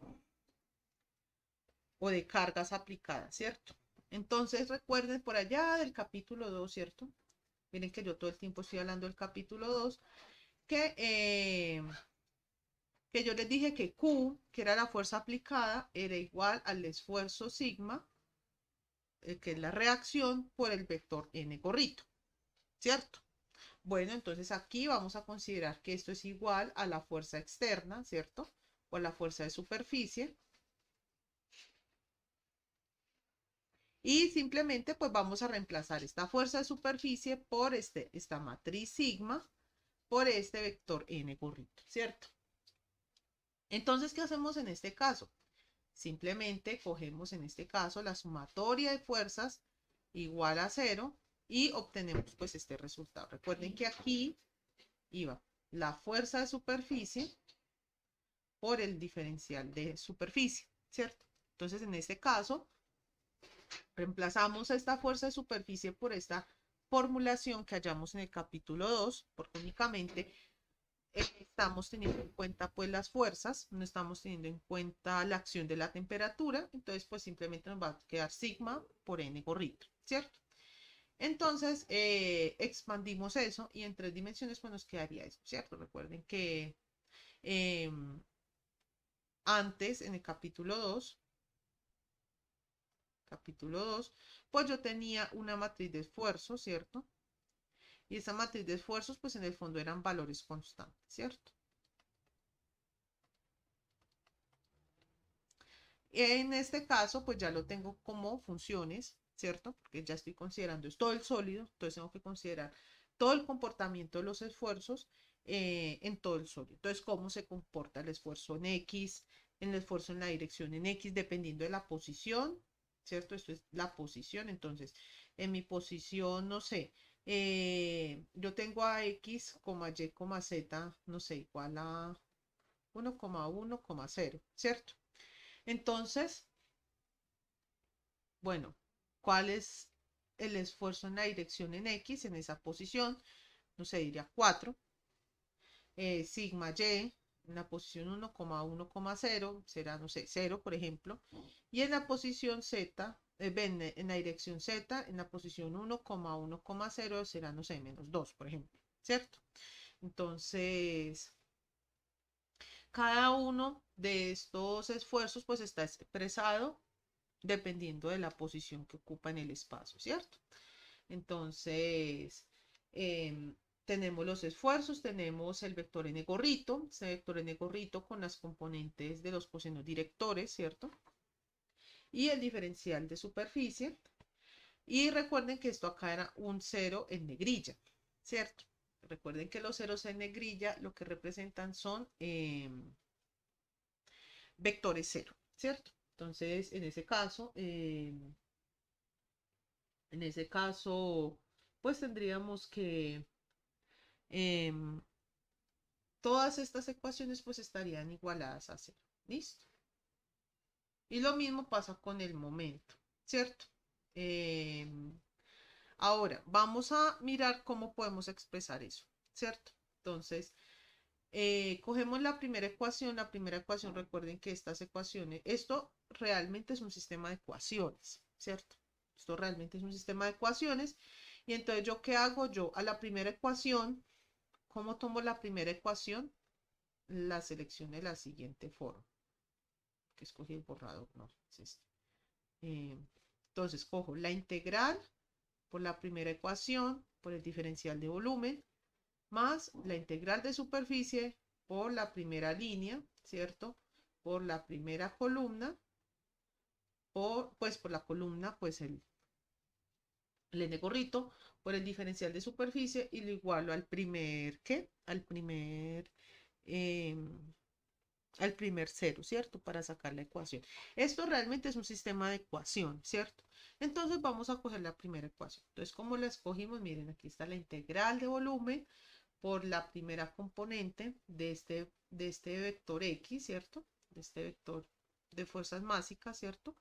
o de cargas aplicadas, ¿cierto? Entonces recuerden por allá del capítulo dos, ¿cierto? Miren que yo todo el tiempo estoy hablando del capítulo dos, que, eh, que yo les dije que Q, que era la fuerza aplicada, era igual al esfuerzo sigma, eh, que es la reacción por el vector n gorrito, ¿cierto? Bueno, entonces aquí vamos a considerar que esto es igual a la fuerza externa, ¿cierto? O a la fuerza de superficie. Y simplemente pues vamos a reemplazar esta fuerza de superficie por este, esta matriz sigma, por este vector n gorrito, ¿cierto? Entonces, ¿qué hacemos en este caso? Simplemente cogemos en este caso la sumatoria de fuerzas igual a cero y obtenemos pues este resultado. Recuerden que aquí iba la fuerza de superficie por el diferencial de superficie, ¿cierto? Entonces, en este caso, reemplazamos esta fuerza de superficie por esta formulación que hallamos en el capítulo dos, porque únicamente eh, estamos teniendo en cuenta pues las fuerzas, no estamos teniendo en cuenta la acción de la temperatura, entonces pues simplemente nos va a quedar sigma por n gorrito, ¿cierto? Entonces eh, expandimos eso y en tres dimensiones pues nos quedaría eso, ¿cierto? Recuerden que eh, antes en el capítulo dos, capítulo dos, pues yo tenía una matriz de esfuerzo, ¿cierto? Y esa matriz de esfuerzos, pues en el fondo eran valores constantes, ¿cierto? En este caso, pues ya lo tengo como funciones, ¿cierto? Porque ya estoy considerando es todo el sólido, entonces tengo que considerar todo el comportamiento de los esfuerzos eh, en todo el sólido. Entonces, cómo se comporta el esfuerzo en X, en el esfuerzo en la dirección en X, dependiendo de la posición, ¿cierto? Esto es la posición. Entonces, en mi posición, no sé, eh, yo tengo a X, Y, Z, no sé, igual a uno coma uno, cero, ¿cierto? Entonces, bueno, ¿cuál es el esfuerzo en la dirección en X en esa posición? No sé, diría cuatro. Eh, sigma Y en la posición uno coma uno, cero será, no sé, cero, por ejemplo. Y en la posición Z, eh, ven en la dirección Z, en la posición uno, uno, cero será, no sé, menos dos, por ejemplo, ¿cierto? Entonces, cada uno de estos esfuerzos pues está expresado dependiendo de la posición que ocupa en el espacio, ¿cierto? Entonces, eh, tenemos los esfuerzos, tenemos el vector n gorrito, ese vector n gorrito con las componentes de los cosenos directores, ¿cierto? Y el diferencial de superficie. Y recuerden que esto acá era un cero en negrilla, ¿cierto? Recuerden que los ceros en negrilla lo que representan son eh, vectores cero, ¿cierto? Entonces, en ese caso, eh, en ese caso, pues tendríamos que eh, todas estas ecuaciones pues estarían igualadas a cero. ¿Listo? Y lo mismo pasa con el momento, ¿cierto? Eh, ahora, vamos a mirar cómo podemos expresar eso, ¿cierto? Entonces, eh, cogemos la primera ecuación. La primera ecuación, recuerden que estas ecuaciones, esto realmente es un sistema de ecuaciones, ¿cierto? Esto realmente es un sistema de ecuaciones. Y entonces, ¿yo qué hago? Yo a la primera ecuación, ¿cómo tomo la primera ecuación? La selecciono de la siguiente forma. Que escogí el borrador, no, es este. Eh, entonces, cojo la integral por la primera ecuación, por el diferencial de volumen, más la integral de superficie por la primera línea, ¿cierto? Por la primera columna, o pues por la columna, pues el, el n gorrito, por el diferencial de superficie y lo igualo al primer, ¿qué? Al primer, eh, al primer cero, ¿cierto? Para sacar la ecuación. Esto realmente es un sistema de ecuación, ¿cierto? Entonces vamos a coger la primera ecuación. Entonces, ¿cómo la escogimos? Miren, aquí está la integral de volumen por la primera componente de este, de este vector X, ¿cierto? De este vector de fuerzas másicas, ¿cierto?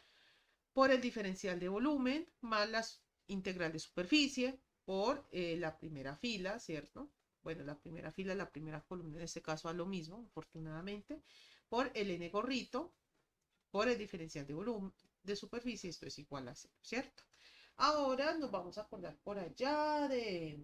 Por el diferencial de volumen más la integral de superficie por eh, la primera fila, ¿cierto? Bueno, la primera fila, la primera columna, en este caso a lo mismo, afortunadamente, por el n gorrito, por el diferencial de volumen de superficie, esto es igual a cero, ¿cierto? Ahora nos vamos a acordar por allá de,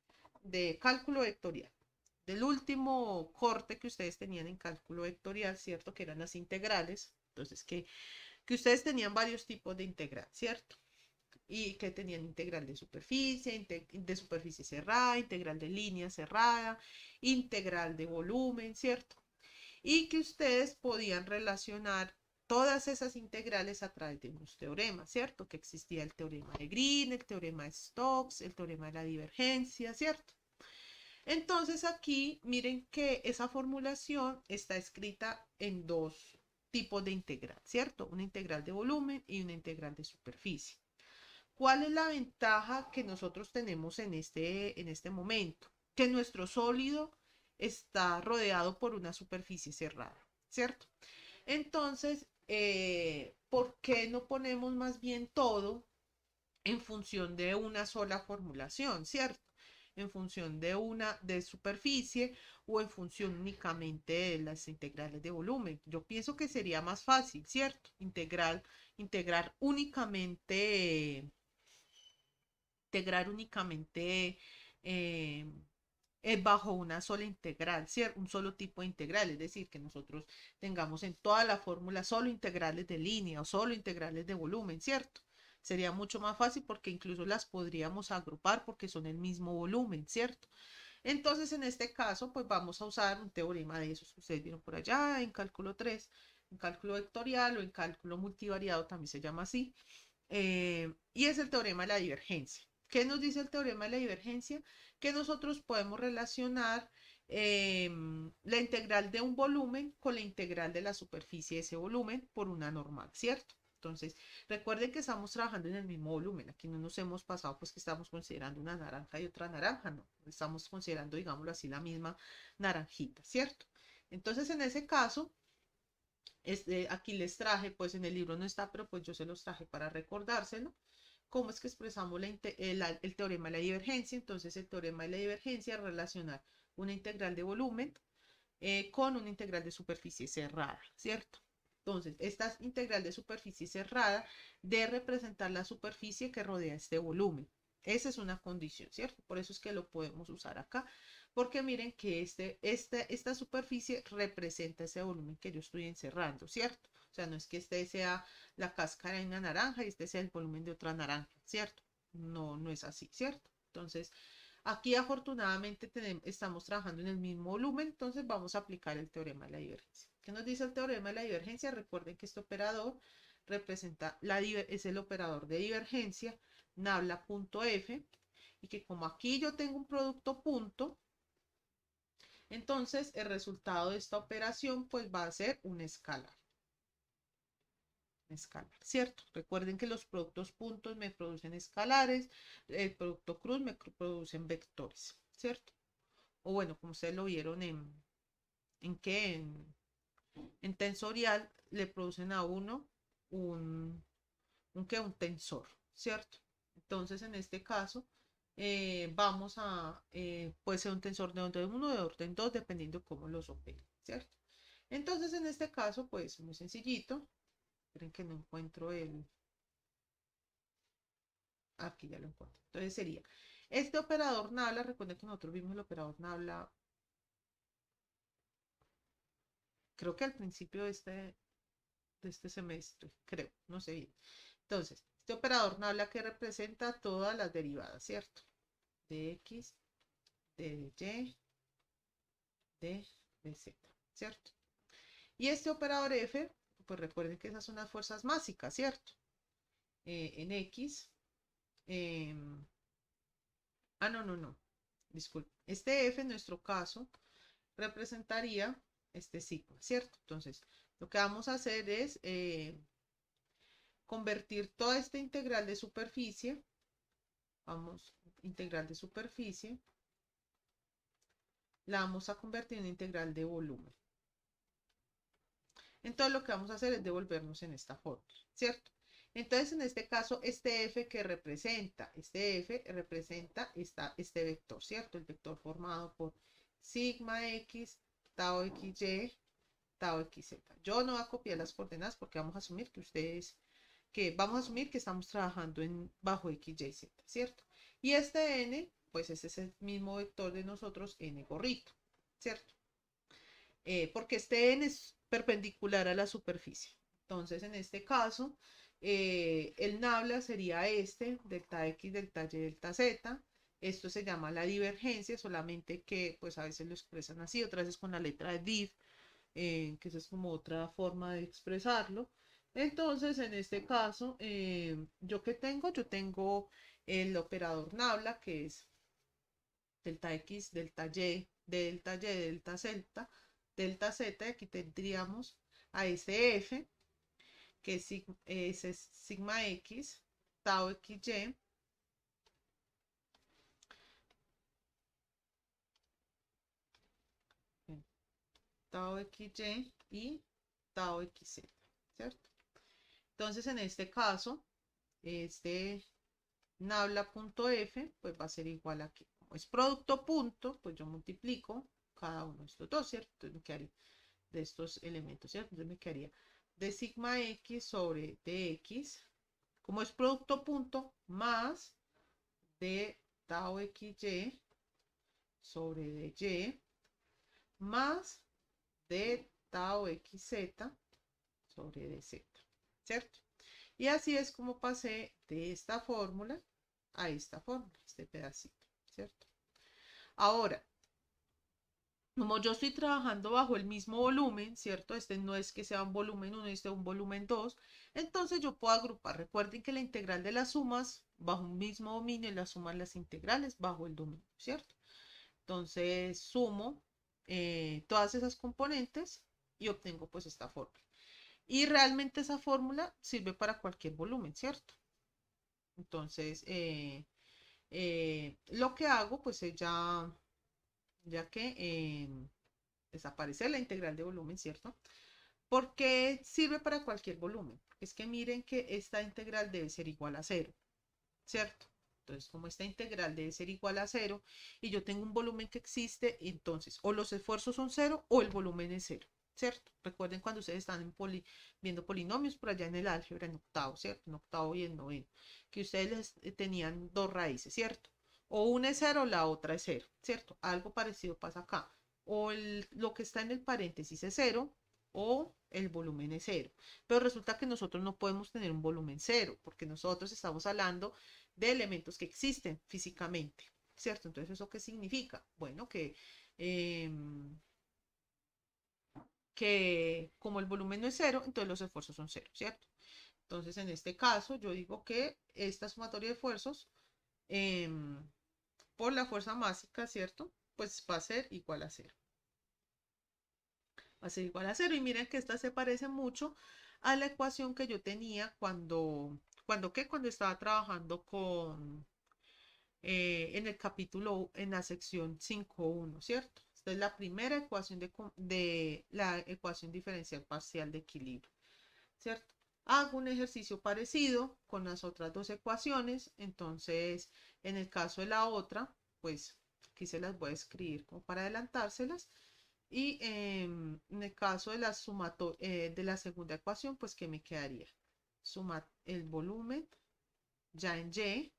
de cálculo vectorial, del último corte que ustedes tenían en cálculo vectorial, ¿cierto? Que eran las integrales. Entonces, que, que ustedes tenían varios tipos de integral, ¿cierto? Y que tenían integral de superficie, de superficie cerrada, integral de línea cerrada, integral de volumen, ¿cierto? Y que ustedes podían relacionar todas esas integrales a través de unos teoremas, ¿cierto? Que existía el teorema de Green, el teorema de Stokes, el teorema de la divergencia, ¿cierto? Entonces aquí miren que esa formulación está escrita en dos tipos de integral, ¿cierto? Una integral de volumen y una integral de superficie. ¿Cuál es la ventaja que nosotros tenemos en este, en este momento? Que nuestro sólido está rodeado por una superficie cerrada, ¿cierto? Entonces, eh, ¿por qué no ponemos más bien todo en función de una sola formulación, ¿cierto? En función de una de superficie o en función únicamente de las integrales de volumen. Yo pienso que sería más fácil, ¿cierto? Integral, integrar únicamente, integrar únicamente eh, eh, bajo una sola integral, ¿cierto? Un solo tipo de integral, es decir, que nosotros tengamos en toda la fórmula solo integrales de línea o solo integrales de volumen, ¿cierto? Sería mucho más fácil porque incluso las podríamos agrupar porque son el mismo volumen, ¿cierto? Entonces, en este caso, pues vamos a usar un teorema de esos que ustedes vieron por allá en cálculo tres, en cálculo vectorial o en cálculo multivariado, también se llama así, eh, y es el teorema de la divergencia. ¿Qué nos dice el teorema de la divergencia? Que nosotros podemos relacionar eh, la integral de un volumen con la integral de la superficie de ese volumen por una normal, ¿cierto? Entonces, recuerden que estamos trabajando en el mismo volumen. Aquí no nos hemos pasado, pues que estamos considerando una naranja y otra naranja, no. Estamos considerando, digámoslo así, la misma naranjita, ¿cierto? Entonces, en ese caso, este, aquí les traje, pues en el libro no está, pero pues yo se los traje para recordárselo. ¿Cómo es que expresamos la, el, el teorema de la divergencia? Entonces, el teorema de la divergencia es relacionar una integral de volumen eh, con una integral de superficie cerrada, ¿cierto? Entonces, esta integral de superficie cerrada debe representar la superficie que rodea este volumen. Esa es una condición, ¿cierto? Por eso es que lo podemos usar acá, porque miren que este, este, esta superficie representa ese volumen que yo estoy encerrando, ¿cierto? O sea, no es que este sea la cáscara de una naranja y este sea el volumen de otra naranja, ¿cierto? No, no es así, ¿cierto? Entonces, aquí afortunadamente tenemos, estamos trabajando en el mismo volumen, entonces vamos a aplicar el teorema de la divergencia. ¿Qué nos dice el teorema de la divergencia? Recuerden que este operador representa la, es el operador de divergencia, nabla.f, y que como aquí yo tengo un producto punto, entonces el resultado de esta operación pues va a ser un escalar. Escalar, ¿cierto? Recuerden que los productos puntos me producen escalares, el producto cruz me producen vectores, ¿cierto? O bueno, como ustedes lo vieron en, ¿en qué? En, en tensorial le producen a uno un, un, ¿qué? Un tensor, ¿cierto? Entonces, en este caso, eh, vamos a, eh, puede ser un tensor de orden uno o de orden dos, dependiendo cómo los opere, ¿cierto? Entonces, en este caso, pues, muy sencillito. Esperen que no encuentro el... Aquí ya lo encuentro. Entonces sería, este operador nabla, recuerden que nosotros vimos el operador nabla, creo que al principio de este, de este semestre, creo, no sé bien. Entonces, este operador nabla que representa todas las derivadas, ¿cierto? De x, de y, de, de z, ¿cierto? Y este operador f, pues recuerden que esas son las fuerzas básicas, ¿cierto? Eh, en x, eh, ah, no, no, no, disculpe. Este f en nuestro caso representaría este sigma, ¿cierto? Entonces, lo que vamos a hacer es eh, convertir toda esta integral de superficie, vamos, integral de superficie, la vamos a convertir en integral de volumen. Entonces, lo que vamos a hacer es devolvernos en esta forma, ¿cierto? Entonces, en este caso, este f que representa, este f representa esta, este vector, ¿cierto? El vector formado por sigma x, tau xy, tau xz. Yo no voy a copiar las coordenadas porque vamos a asumir que ustedes, que vamos a asumir que estamos trabajando en bajo x, y, z, ¿cierto? Y este n, pues ese es el mismo vector de nosotros, n gorrito, ¿cierto? Eh, porque este n es perpendicular a la superficie. Entonces, en este caso, eh, el nabla sería este, delta x, delta y, delta z. Esto se llama la divergencia, solamente que pues a veces lo expresan así, otras veces con la letra de div, eh, que esa es como otra forma de expresarlo. Entonces, en este caso, eh, ¿yo qué tengo? Yo tengo el operador nabla, que es delta x, delta y, delta y, delta z, delta z. Aquí tendríamos a ese f, que es, ese es sigma x, tau xy, tau xy y tau xz, ¿cierto? Entonces, en este caso, este nabla.f, pues va a ser igual aquí. Como es producto punto, pues yo multiplico cada uno de estos dos, ¿cierto? Entonces me quedaría de estos elementos, ¿cierto? Entonces me quedaría de sigma x sobre dx, como es producto punto, más de tau xy sobre dy, más de tau xz sobre dz, ¿cierto? Y así es como pasé de esta fórmula a esta fórmula, este pedacito, ¿cierto? Ahora, como yo estoy trabajando bajo el mismo volumen, ¿cierto? Este no es que sea un volumen uno, este es un volumen dos, entonces yo puedo agrupar. Recuerden que la integral de las sumas bajo un mismo dominio y las sumas las integrales bajo el dominio, ¿cierto? Entonces sumo eh, todas esas componentes y obtengo pues esta fórmula. Y realmente esa fórmula sirve para cualquier volumen, ¿cierto? Entonces, eh, eh, lo que hago pues es ya, ya que eh, desaparece la integral de volumen, ¿cierto? Porque sirve para cualquier volumen. Es que miren que esta integral debe ser igual a cero, ¿cierto? Entonces, como esta integral debe ser igual a cero y yo tengo un volumen que existe, entonces o los esfuerzos son cero o el volumen es cero, ¿cierto? Recuerden cuando ustedes están en poli, viendo polinomios por allá en el álgebra, en octavo, ¿cierto? En octavo y en noveno, que ustedes les, eh, tenían dos raíces, ¿cierto? O una es cero, la otra es cero, ¿cierto? Algo parecido pasa acá. O el, lo que está en el paréntesis es cero, o el volumen es cero. Pero resulta que nosotros no podemos tener un volumen cero, porque nosotros estamos hablando de elementos que existen físicamente, ¿cierto? Entonces, ¿eso qué significa? Bueno, que, eh, que como el volumen no es cero, entonces los esfuerzos son cero, ¿cierto? Entonces, en este caso, yo digo que esta sumatoria de esfuerzos eh, por la fuerza másica, ¿cierto? Pues va a ser igual a cero. Va a ser igual a cero. Y miren que esta se parece mucho a la ecuación que yo tenía cuando, cuando, ¿qué? Cuando estaba trabajando con, eh, en el capítulo, en la sección cinco punto uno, ¿cierto? Esta es la primera ecuación de, de la ecuación diferencial parcial de equilibrio, ¿cierto? Hago un ejercicio parecido con las otras dos ecuaciones, entonces en el caso de la otra, pues aquí se las voy a escribir como para adelantárselas. Y eh, en el caso de la sumato eh, de la segunda ecuación, pues ¿qué me quedaría? Suma el volumen ya en Y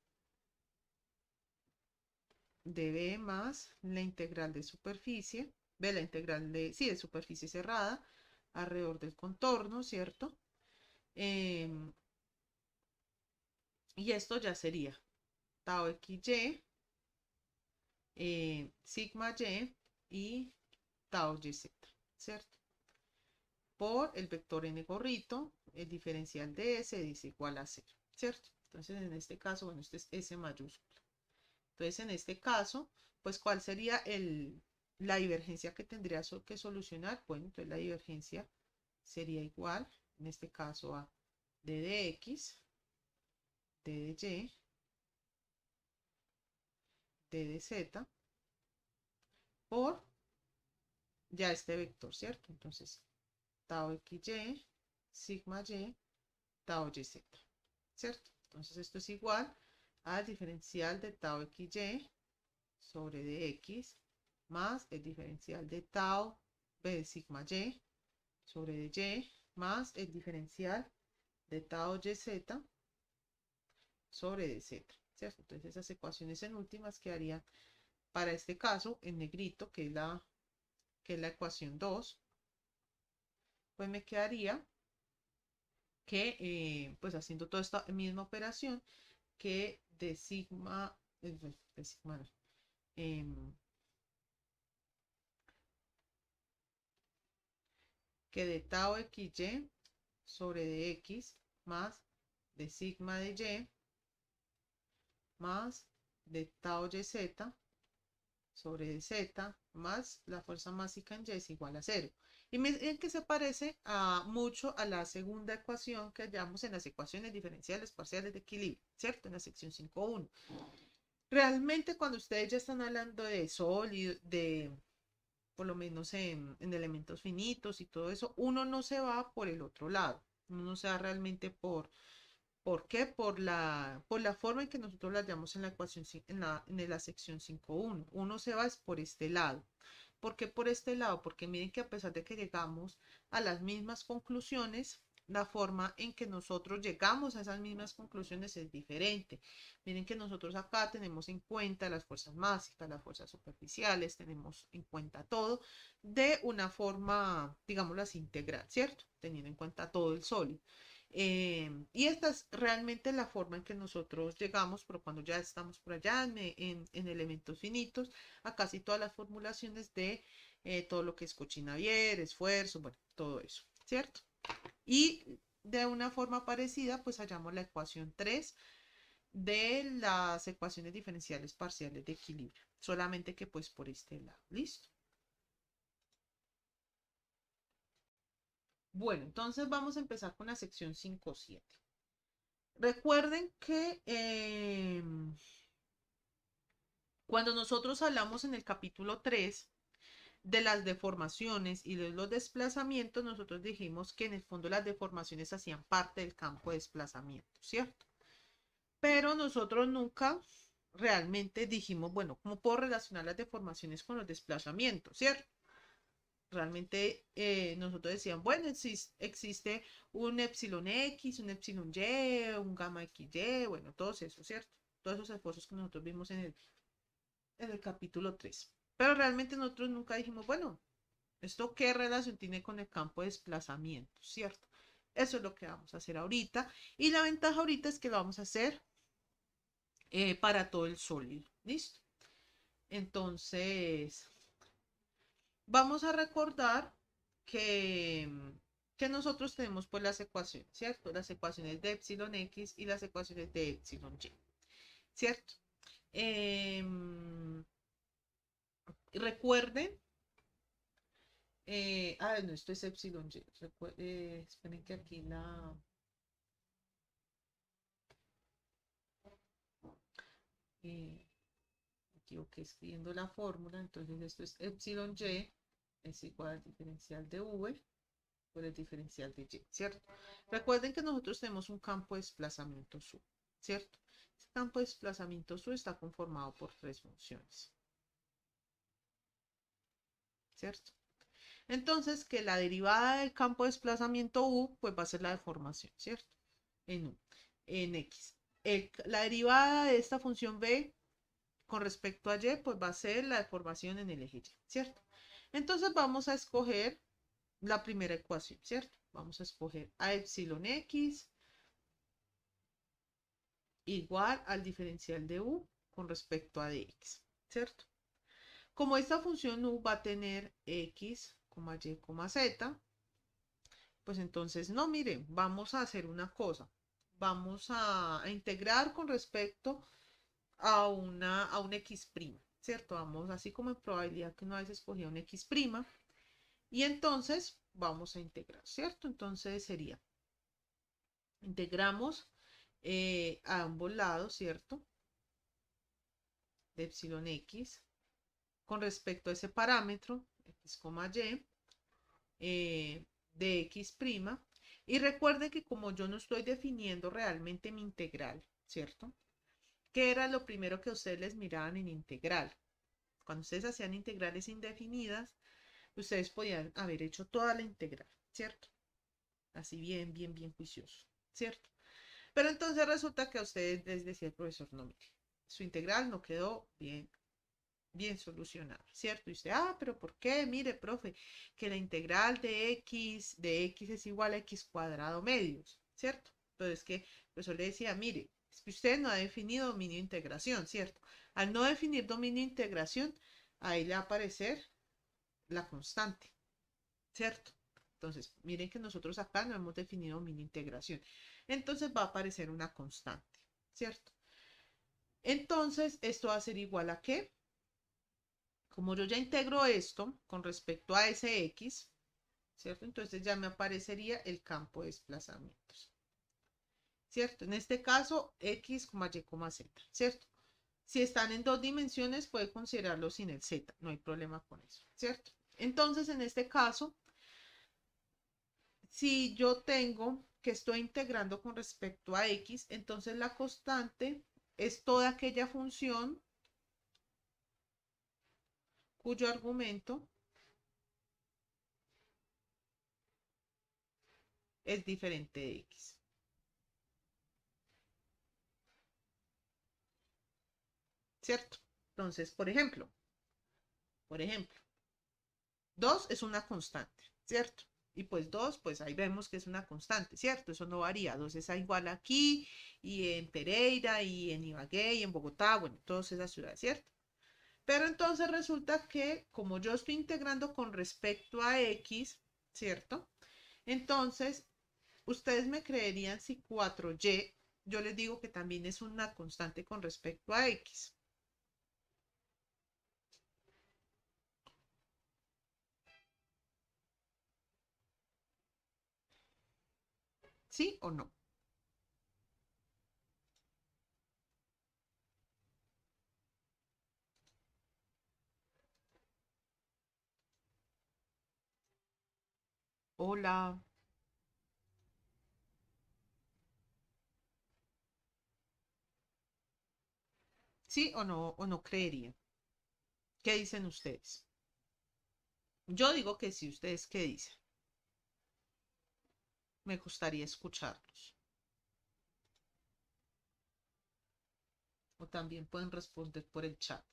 de B más la integral de superficie, ve la integral de, sí, de superficie cerrada alrededor del contorno, ¿cierto? Eh, y esto ya sería tau xy, eh, sigma y y tau yz, ¿cierto? Por el vector n gorrito, el diferencial de S dice igual a cero, ¿cierto? Entonces, en este caso, bueno, este es S mayúscula. Entonces, en este caso, pues, ¿cuál sería el, la divergencia que tendría que solucionar? Bueno, entonces la divergencia sería igual, en este caso, a d de x, d de y, d de z, por ya este vector, ¿cierto? Entonces, tau xy, sigma y, tau yz, ¿cierto? Entonces, esto es igual al diferencial de tau xy sobre dx más el diferencial de tau b de sigma y sobre dy más el diferencial de tau yz sobre dz, ¿cierto? Entonces esas ecuaciones en últimas quedarían para este caso en negrito, que es la, que es la ecuación dos, pues me quedaría que, eh, pues haciendo toda esta misma operación, que de sigma, de sigma no, eh, que de tau xy sobre dx más de sigma de y más de tau yz sobre dz más la fuerza másica en y es igual a cero. Y miren que se parece a, mucho a la segunda ecuación que hallamos en las ecuaciones diferenciales parciales de equilibrio, ¿cierto? En la sección cinco punto uno. Realmente cuando ustedes ya están hablando de sólido, de por lo menos en, en elementos finitos y todo eso, uno no se va por el otro lado, uno no se va realmente por, ¿por qué? Por la, por la forma en que nosotros la hallamos en la ecuación, en la, en la sección cinco punto uno, uno se va es por este lado. ¿Por qué por este lado? Porque miren que a pesar de que llegamos a las mismas conclusiones, la forma en que nosotros llegamos a esas mismas conclusiones es diferente. Miren que nosotros acá tenemos en cuenta las fuerzas mágicas, las fuerzas superficiales, tenemos en cuenta todo de una forma, digámoslo así, integral, ¿cierto? Teniendo en cuenta todo el sólido. Eh, y esta es realmente la forma en que nosotros llegamos, pero cuando ya estamos por allá en, en, en elementos finitos, a casi todas las formulaciones de eh, todo lo que es Cauchy-Navier, esfuerzo, bueno, todo eso, ¿cierto? Y de una forma parecida, pues hallamos la ecuación tres de las ecuaciones diferenciales parciales de equilibrio, solamente que pues por este lado, ¿listo? Bueno, entonces vamos a empezar con la sección cinco punto siete. Recuerden que eh, cuando nosotros hablamos en el capítulo tres de las deformaciones y de los desplazamientos, nosotros dijimos que en el fondo las deformaciones hacían parte del campo de desplazamiento, ¿cierto? Pero nosotros nunca realmente dijimos, bueno, ¿cómo puedo relacionar las deformaciones con los desplazamientos, ¿cierto? Realmente eh, nosotros decíamos, bueno, exis- existe un epsilon X, un epsilon Y, un gamma X Y, bueno, todos esos, ¿cierto? Todos esos esfuerzos que nosotros vimos en el, en el capítulo tres. Pero realmente nosotros nunca dijimos, bueno, ¿esto qué relación tiene con el campo de desplazamiento? ¿Cierto? Eso es lo que vamos a hacer ahorita. Y la ventaja ahorita es que lo vamos a hacer eh, para todo el sólido. ¿Listo? Entonces, vamos a recordar que, que nosotros tenemos pues las ecuaciones, ¿cierto? Las ecuaciones de epsilon X y las ecuaciones de epsilon Y, ¿cierto? Eh, recuerden, eh, ah, no, esto es epsilon Y. Recu- eh, esperen que aquí la, eh, me equivoqué escribiendo la fórmula, entonces esto es epsilon Y es igual al diferencial de V por el diferencial de Y, ¿cierto? Recuerden que nosotros tenemos un campo de desplazamiento sur, ¿cierto? Este campo de desplazamiento sur está conformado por tres funciones, ¿cierto? Entonces, que la derivada del campo de desplazamiento U, pues va a ser la deformación, ¿cierto? En U, en X. El- la derivada de esta función B con respecto a Y, pues va a ser la deformación en el eje Y, ¿cierto? Entonces vamos a escoger la primera ecuación, ¿cierto? Vamos a escoger a epsilon X igual al diferencial de U con respecto a dx, ¿cierto? Como esta función U va a tener X, Y, Z, pues entonces, no, miren, vamos a hacer una cosa. Vamos a, a integrar con respecto a, una, a un X', ¿cierto? Vamos, así como en probabilidad que una vez escogía un X', y entonces vamos a integrar, ¿cierto? Entonces sería, integramos eh, a ambos lados, ¿cierto? De epsilon X con respecto a ese parámetro, X, Y, eh, de X'. Y recuerden que como yo no estoy definiendo realmente mi integral, ¿cierto? ¿Qué era lo primero que ustedes les miraban en integral? Cuando ustedes hacían integrales indefinidas, ustedes podían haber hecho toda la integral, ¿cierto? Así bien, bien, bien juicioso, ¿cierto? Pero entonces resulta que a ustedes les decía el profesor, no, mire, su integral no quedó bien bien solucionado, ¿cierto? Y usted, ah, pero ¿por qué? Mire, profe, que la integral de x, de x es igual a x cuadrado medios, ¿cierto? Entonces, que el profesor le decía, mire, es que usted no ha definido dominio de integración, ¿cierto? Al no definir dominio de integración, ahí le va a aparecer la constante, ¿cierto? Entonces, miren que nosotros acá no hemos definido dominio de integración. Entonces va a aparecer una constante, ¿cierto? Entonces, esto va a ser igual a ¿qué? Como yo ya integro esto con respecto a ese X, ¿cierto? Entonces ya me aparecería el campo de desplazamientos, ¿cierto? En este caso, X, Y, Z, ¿cierto? Si están en dos dimensiones, puede considerarlo sin el Z, no hay problema con eso, ¿cierto? Entonces, en este caso, si yo tengo que estoy integrando con respecto a X, entonces la constante es toda aquella función cuyo argumento es diferente de X. ¿Cierto? Entonces, por ejemplo, por ejemplo, dos es una constante, ¿cierto? Y pues dos, pues ahí vemos que es una constante, ¿cierto? Eso no varía. Dos es igual aquí, y en Pereira, y en Ibagué, y en Bogotá, bueno, todas esas ciudades, ¿cierto? Pero entonces resulta que como yo estoy integrando con respecto a X, ¿cierto? Entonces, ustedes me creerían si cuatro y, yo les digo que también es una constante con respecto a X. ¿Sí o no? Hola. ¿Sí o no? ¿O no creerían? ¿Qué dicen ustedes? Yo digo que sí, ¿ustedes qué dicen? Me gustaría escucharlos. O también pueden responder por el chat.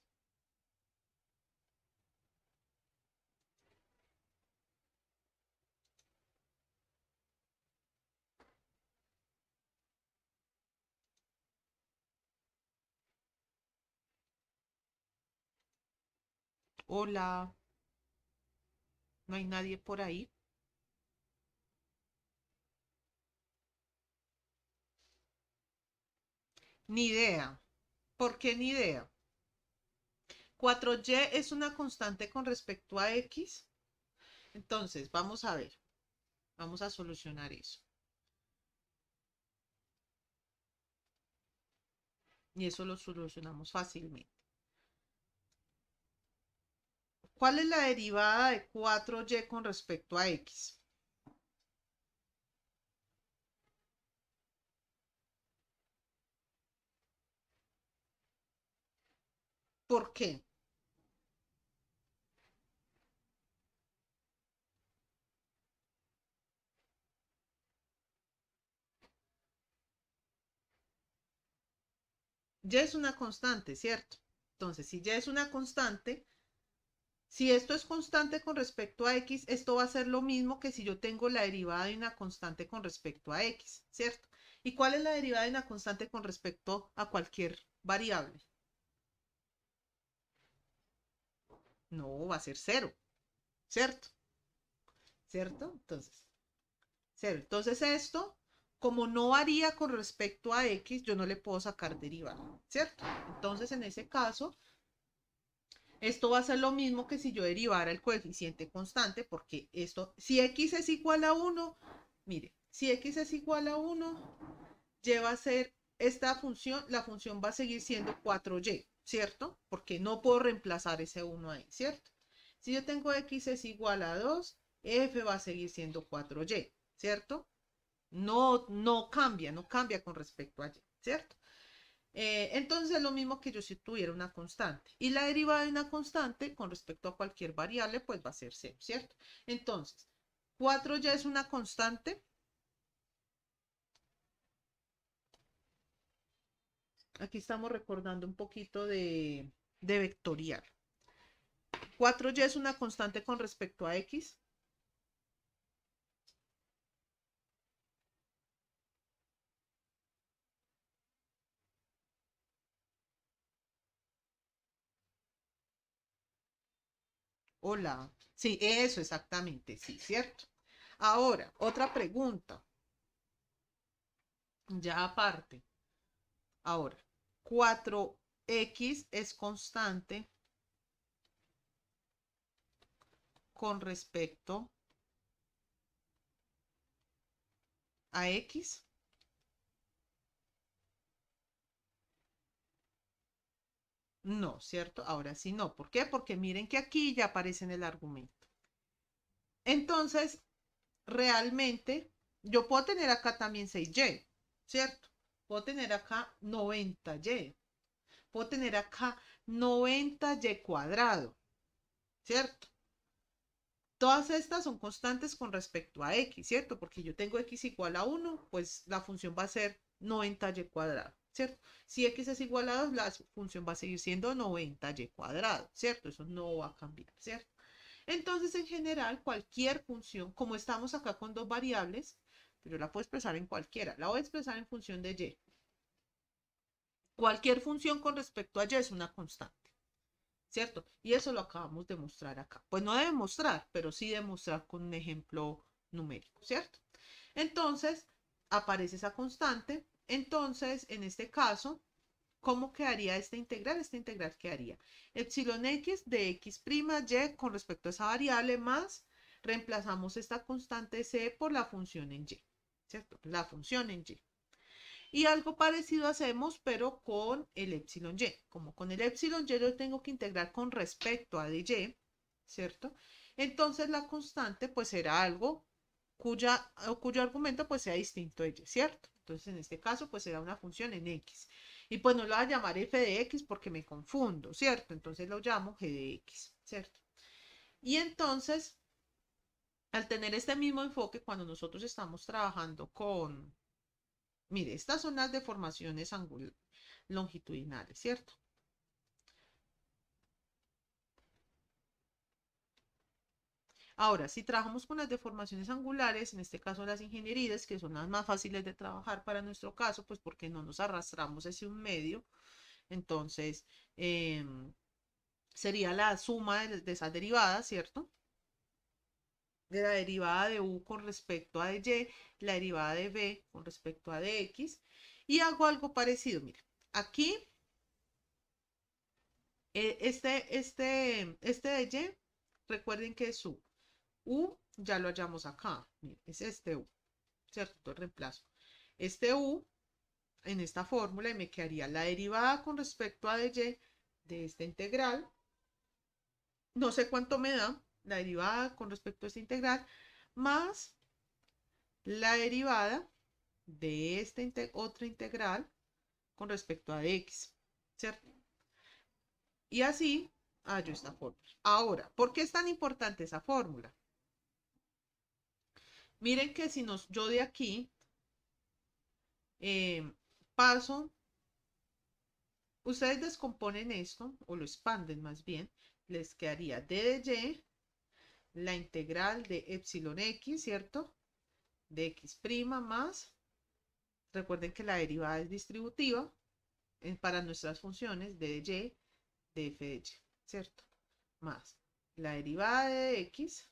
Hola, ¿no hay nadie por ahí? Ni idea. ¿Por qué ni idea? cuatro y es una constante con respecto a X. Entonces, vamos a ver. Vamos a solucionar eso. Y eso lo solucionamos fácilmente. ¿Cuál es la derivada de cuatro y con respecto a X? ¿Por qué? Y es una constante, ¿cierto? Entonces, si y es una constante, si esto es constante con respecto a X, esto va a ser lo mismo que si yo tengo la derivada de una constante con respecto a X, ¿cierto? ¿Y cuál es la derivada de una constante con respecto a cualquier variable? No, va a ser cero, ¿cierto? ¿Cierto? Entonces, cero. Entonces esto, como no varía con respecto a X, yo no le puedo sacar derivada, ¿cierto? Entonces, en ese caso, esto va a ser lo mismo que si yo derivara el coeficiente constante, porque esto, si X es igual a uno, mire, si X es igual a uno, lleva a ser esta función, la función va a seguir siendo cuatro y, ¿cierto? Porque no puedo reemplazar ese uno ahí, ¿cierto? Si yo tengo X es igual a dos, F va a seguir siendo cuatro y, ¿cierto? No, no cambia, no cambia con respecto a Y, ¿cierto? Eh, entonces es lo mismo que yo si tuviera una constante. Y la derivada de una constante con respecto a cualquier variable, pues va a ser cero, ¿cierto? Entonces, cuatro ya es una constante. Aquí estamos recordando un poquito de, de vectorial. cuatro ya es una constante con respecto a X. Hola. Sí, eso exactamente, sí, ¿cierto? Ahora, otra pregunta, ya aparte. Ahora, cuatro x es constante con respecto a X. No, ¿cierto? Ahora sí no. ¿Por qué? Porque miren que aquí ya aparece en el argumento. Entonces, realmente, yo puedo tener acá también seis y, ¿cierto? Puedo tener acá noventa y. Puedo tener acá noventa y cuadrado, ¿cierto? Todas estas son constantes con respecto a X, ¿cierto? Porque yo tengo X igual a uno, pues la función va a ser noventa y cuadrado, ¿cierto? Si X es igual a dos, la función va a seguir siendo noventa y cuadrado, ¿cierto? Eso no va a cambiar, ¿cierto? Entonces, en general, cualquier función, como estamos acá con dos variables, pero la puedo expresar en cualquiera, la voy a expresar en función de Y. Cualquier función con respecto a Y es una constante, ¿cierto? Y eso lo acabamos de mostrar acá. Pues no de demostrar, pero sí demostrar con un ejemplo numérico, ¿cierto? Entonces, aparece esa constante. Entonces, en este caso, ¿cómo quedaría esta integral? Esta integral quedaría epsilon x de x' y con respecto a esa variable más, reemplazamos esta constante c por la función en y, ¿cierto? La función en y. Y algo parecido hacemos, pero con el epsilon y. Como con el epsilon y lo tengo que integrar con respecto a dy, ¿cierto? Entonces la constante pues será algo cuya, cuyo argumento pues sea distinto de y, ¿cierto? Entonces en este caso pues será una función en x. Y pues no lo voy a llamar f de x porque me confundo, ¿cierto? Entonces lo llamo g de x, ¿cierto? Y entonces, al tener este mismo enfoque, cuando nosotros estamos trabajando con, mire, estas son las deformaciones angulares longitudinales, ¿cierto? Ahora, si trabajamos con las deformaciones angulares, en este caso las ingenieridas, que son las más fáciles de trabajar para nuestro caso, pues porque no nos arrastramos hacia un medio, entonces eh, sería la suma de, de esas derivadas, ¿cierto? De la derivada de u con respecto a de y, la derivada de b con respecto a de x, y hago algo parecido, mire, aquí, eh, este, este, este de y, recuerden que es u, u ya lo hallamos acá, mire, es este u, ¿cierto? Entonces reemplazo este u en esta fórmula y me quedaría la derivada con respecto a de y de esta integral, no sé cuánto me da la derivada con respecto a esta integral, más la derivada de esta inte otra integral con respecto a de x, ¿cierto? Y así hallo esta fórmula. Ahora, ¿por qué es tan importante esa fórmula? Miren que si nos, yo de aquí eh, paso, ustedes descomponen esto, o lo expanden más bien, les quedaría d de y, la integral de epsilon x, ¿cierto? De x' más, recuerden que la derivada es distributiva, eh, para nuestras funciones d de y, de f de y, ¿cierto? Más la derivada de x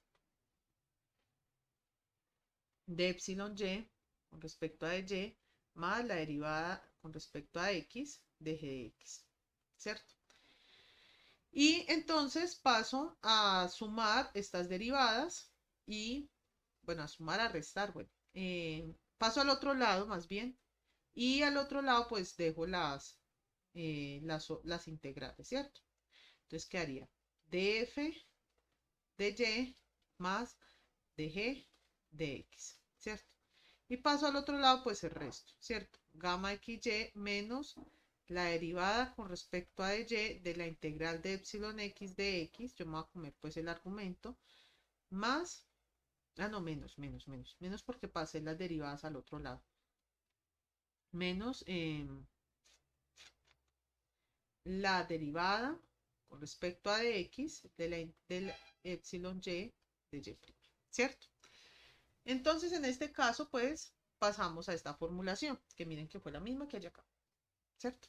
de epsilon y con respecto a de y, más la derivada con respecto a x de g de x, ¿cierto? Y entonces paso a sumar estas derivadas y, bueno, a sumar, a restar, bueno, eh, paso al otro lado más bien, y al otro lado pues dejo las, eh, las, las integrales, ¿cierto? Entonces quedaría df de y más dg de x, ¿cierto? Y paso al otro lado, pues el resto, ¿cierto? Gamma xy menos la derivada con respecto a de y de la integral de epsilon x de x, yo me voy a comer pues el argumento, más, ah no, menos, menos, menos, menos porque pasé las derivadas al otro lado, menos eh, la derivada con respecto a de x de la, del epsilon y de y', ¿cierto? Entonces, en este caso, pues, pasamos a esta formulación, que miren que fue la misma que hay acá, ¿cierto?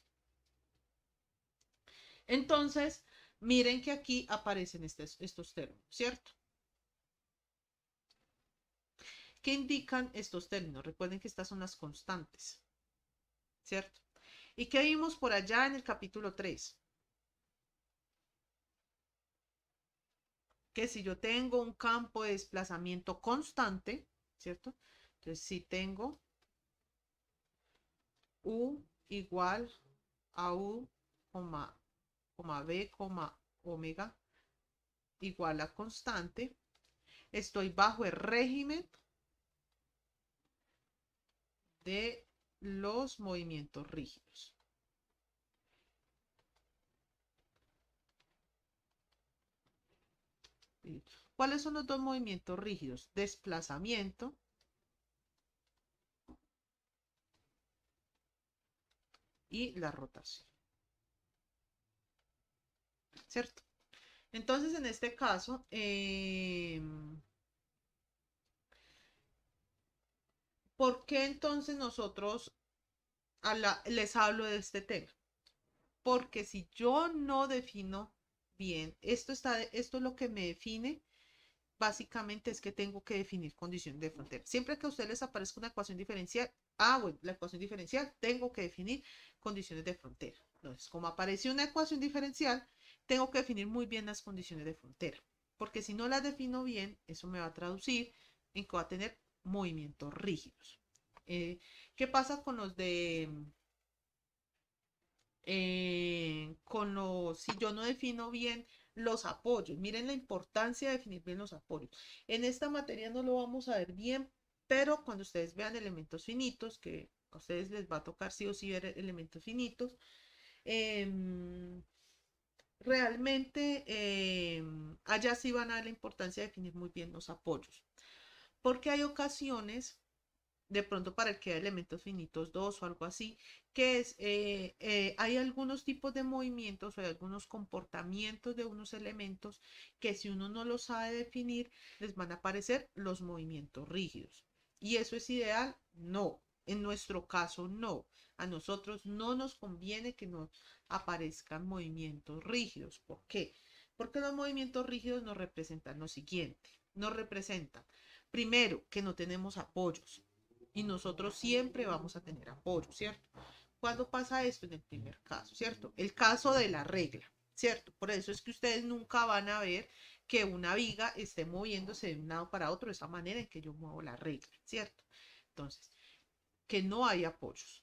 Entonces, miren que aquí aparecen estos, estos términos, ¿cierto? ¿Qué indican estos términos? Recuerden que estas son las constantes, ¿cierto? ¿Y qué vimos por allá en el capítulo tres? Que si yo tengo un campo de desplazamiento constante, ¿cierto? Entonces, si tengo U igual a U, coma, B, omega igual a constante, estoy bajo el régimen de los movimientos rígidos. ¿Cuáles son los dos movimientos rígidos? Desplazamiento y la rotación. ¿Cierto? Entonces, en este caso, eh, ¿por qué entonces nosotros a la, les hablo de este tema? Porque si yo no defino bien, esto, está, esto es lo que me define, básicamente es que tengo que definir condiciones de frontera. Siempre que a ustedes les aparezca una ecuación diferencial, ah, bueno, la ecuación diferencial, tengo que definir condiciones de frontera. Entonces, como aparece una ecuación diferencial, tengo que definir muy bien las condiciones de frontera. Porque si no las defino bien, eso me va a traducir en que va a tener movimientos rígidos. Eh, ¿Qué pasa con los de eh, con los, si yo no defino bien los apoyos? Miren la importancia de definir bien los apoyos. En esta materia no lo vamos a ver bien, pero cuando ustedes vean elementos finitos, que a ustedes les va a tocar sí o sí ver elementos finitos, eh, realmente eh, allá sí van a dar la importancia de definir muy bien los apoyos, porque hay ocasiones, de pronto para el que hay elementos finitos dos o algo así, que es, eh, eh, hay algunos tipos de movimientos o hay algunos comportamientos de unos elementos que si uno no los sabe definir, les van a aparecer los movimientos rígidos. ¿Y eso es ideal? No. En nuestro caso, no. A nosotros no nos conviene que nos aparezcan movimientos rígidos. ¿Por qué? Porque los movimientos rígidos nos representan lo siguiente. Nos representan, primero, que no tenemos apoyos y nosotros siempre vamos a tener apoyo, ¿cierto? ¿Cuándo pasa esto? En el primer caso, ¿cierto? El caso de la regla, ¿cierto? Por eso es que ustedes nunca van a ver que una viga esté moviéndose de un lado para otro de esa manera en que yo muevo la regla, ¿cierto? Entonces, que no hay apoyos,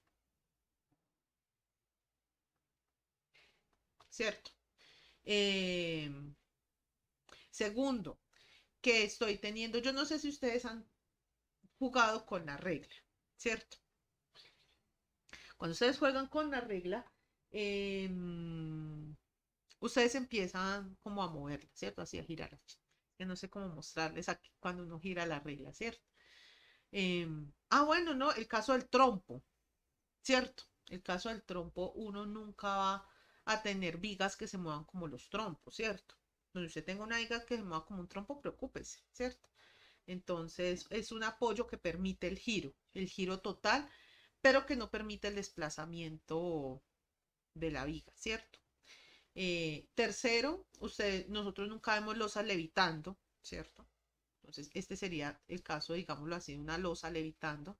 ¿cierto? Eh, segundo, que estoy teniendo, yo no sé si ustedes han jugado con la regla, ¿cierto? Cuando ustedes juegan con la regla, eh, ustedes empiezan como a moverla, ¿cierto? Así a girar. Que no sé cómo mostrarles aquí cuando uno gira la regla, ¿cierto? Eh, ah, bueno, no, el caso del trompo, ¿cierto? El caso del trompo, uno nunca va a tener vigas que se muevan como los trompos, ¿cierto? Donde usted tenga una viga que se mueva como un trompo, preocúpese, ¿cierto? Entonces, es un apoyo que permite el giro, el giro total, pero que no permite el desplazamiento de la viga, ¿cierto? Eh, tercero, usted, nosotros nunca vemos losa levitando, ¿cierto? Entonces, este sería el caso, digámoslo así, de una losa levitando.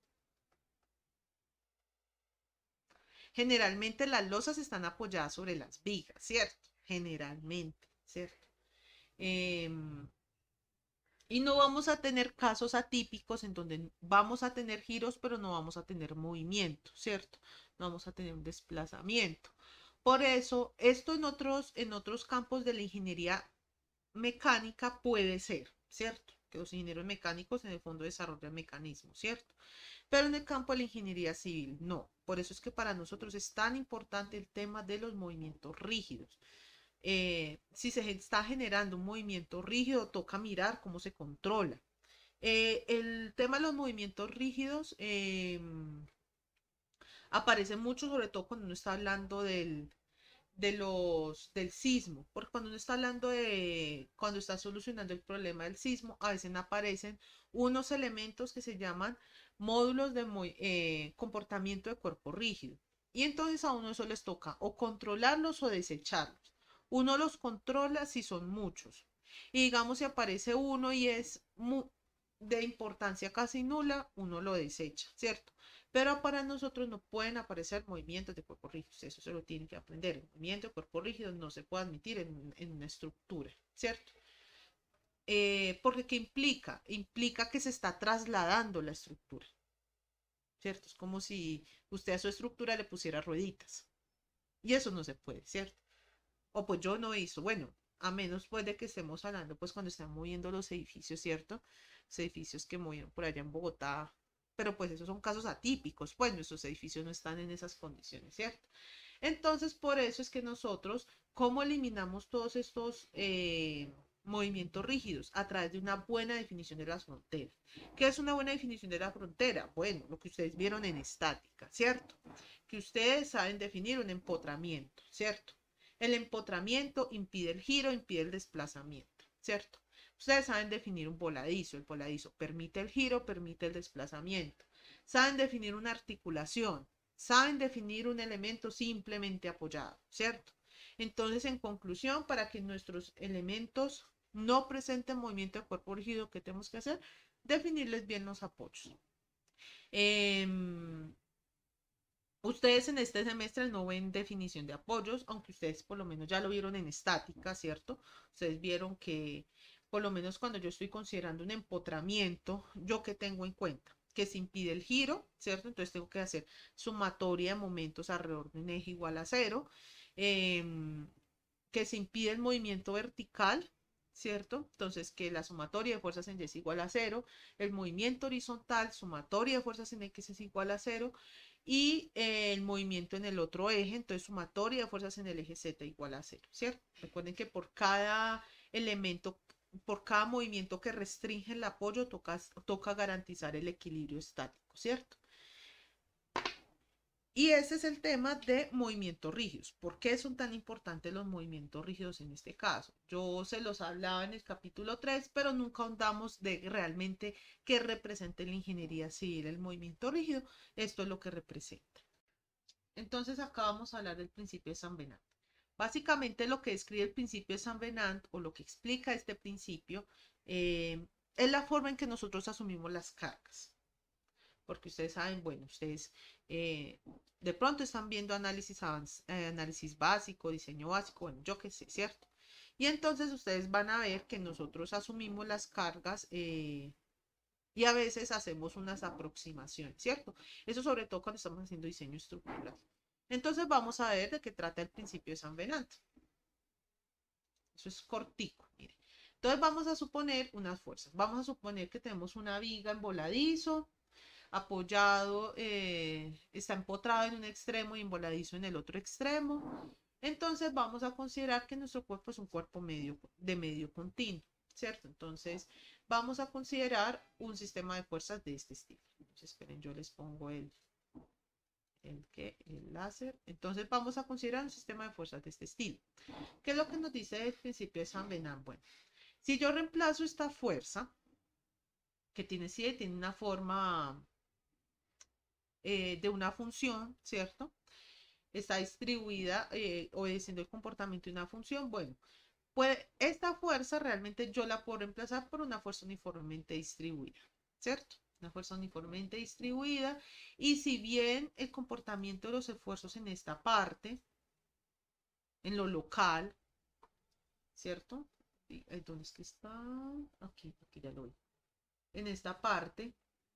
Generalmente las losas están apoyadas sobre las vigas, ¿cierto? Generalmente, ¿cierto? Eh, y no vamos a tener casos atípicos en donde vamos a tener giros, pero no vamos a tener movimiento, ¿cierto? No vamos a tener un desplazamiento. Por eso, esto en otros, en otros campos de la ingeniería mecánica puede ser, ¿cierto? Que los ingenieros mecánicos en el fondo desarrollan mecanismos, ¿cierto? Pero en el campo de la ingeniería civil no. Por eso es que para nosotros es tan importante el tema de los movimientos rígidos. Eh, si se está generando un movimiento rígido, toca mirar cómo se controla. Eh, el tema de los movimientos rígidos eh, aparece mucho, sobre todo cuando uno está hablando del, de los del sismo, porque cuando uno está hablando de, cuando está solucionando el problema del sismo, a veces aparecen unos elementos que se llaman módulos de eh, comportamiento de cuerpo rígido. Y entonces a uno eso les toca o controlarlos o desecharlos. Uno los controla si son muchos. Y digamos si aparece uno y es de importancia casi nula, uno lo desecha, ¿cierto? Pero para nosotros no pueden aparecer movimientos de cuerpo rígido. Eso se lo tienen que aprender. El movimiento de cuerpo rígido no se puede admitir en, en una estructura, ¿cierto? Eh, porque ¿qué implica? Implica que se está trasladando la estructura, ¿cierto? Es como si usted a su estructura le pusiera rueditas. Y eso no se puede, ¿cierto? O pues yo no hizo. Bueno, a menos pues de que estemos hablando pues cuando están moviendo los edificios, ¿cierto? Los edificios que movieron por allá en Bogotá, pero pues esos son casos atípicos, pues nuestros edificios no están en esas condiciones, ¿cierto? Entonces, por eso es que nosotros, ¿cómo eliminamos todos estos eh, movimientos rígidos? A través de una buena definición de las fronteras. ¿Qué es una buena definición de la frontera? Bueno, lo que ustedes vieron en estática, ¿cierto? Que ustedes saben definir un empotramiento, ¿cierto? El empotramiento impide el giro, impide el desplazamiento, ¿cierto? Ustedes saben definir un voladizo. El voladizo permite el giro, permite el desplazamiento. Saben definir una articulación. Saben definir un elemento simplemente apoyado, ¿cierto? Entonces, en conclusión, para que nuestros elementos no presenten movimiento de cuerpo rígido, ¿qué tenemos que hacer? Definirles bien los apoyos. Eh, Ustedes en este semestre no ven definición de apoyos, aunque ustedes por lo menos ya lo vieron en estática, ¿cierto? Ustedes vieron que por lo menos cuando yo estoy considerando un empotramiento, ¿yo qué tengo en cuenta? Que se impide el giro, ¿cierto? Entonces tengo que hacer sumatoria de momentos alrededor de un eje igual a cero. Eh, que se impide el movimiento vertical, ¿cierto? Entonces que la sumatoria de fuerzas en Y es igual a cero. El movimiento horizontal, sumatoria de fuerzas en X es igual a cero. y eh, el movimiento en el otro eje, entonces sumatoria de fuerzas en el eje Z igual a cero, ¿cierto? Recuerden que por cada elemento, por cada movimiento que restringe el apoyo, toca, toca garantizar el equilibrio estático, ¿cierto? Y ese es el tema de movimientos rígidos. ¿Por qué son tan importantes los movimientos rígidos en este caso? Yo se los hablaba en el capítulo tres, pero nunca ahondamos de realmente qué representa en la ingeniería civil el movimiento rígido. Esto es lo que representa. Entonces acá vamos a hablar del principio de San Venant. Básicamente lo que describe el principio de San Venant o lo que explica este principio eh, es la forma en que nosotros asumimos las cargas. Porque ustedes saben, bueno, ustedes eh, de pronto están viendo análisis, eh, análisis básico, diseño básico, bueno, yo qué sé, ¿cierto? Y entonces ustedes van a ver que nosotros asumimos las cargas eh, y a veces hacemos unas aproximaciones, ¿cierto? Eso sobre todo cuando estamos haciendo diseño estructural. Entonces vamos a ver de qué trata el principio de San Venant. Eso es cortico, mire. Entonces vamos a suponer unas fuerzas. Vamos a suponer que tenemos una viga en voladizo, apoyado, eh, está empotrado en un extremo y emboladizo en el otro extremo. Entonces vamos a considerar que nuestro cuerpo es un cuerpo medio, de medio continuo, ¿cierto? Entonces vamos a considerar un sistema de fuerzas de este estilo. Entonces, esperen, yo les pongo el, el, que, el láser. Entonces vamos a considerar un sistema de fuerzas de este estilo. ¿Qué es lo que nos dice el principio de San Venant? Bueno, si yo reemplazo esta fuerza, que tiene, sí, tiene una forma eh, de una función, ¿cierto? Está distribuida eh, obedeciendo el comportamiento de una función. Bueno, pues esta fuerza realmente yo la puedo reemplazar por una fuerza uniformemente distribuida, ¿cierto? Una fuerza uniformemente distribuida. Y si bien el comportamiento de los esfuerzos en esta parte, en lo local, ¿cierto? ¿Dónde es que está? Aquí, aquí ya lo vi. En esta parte,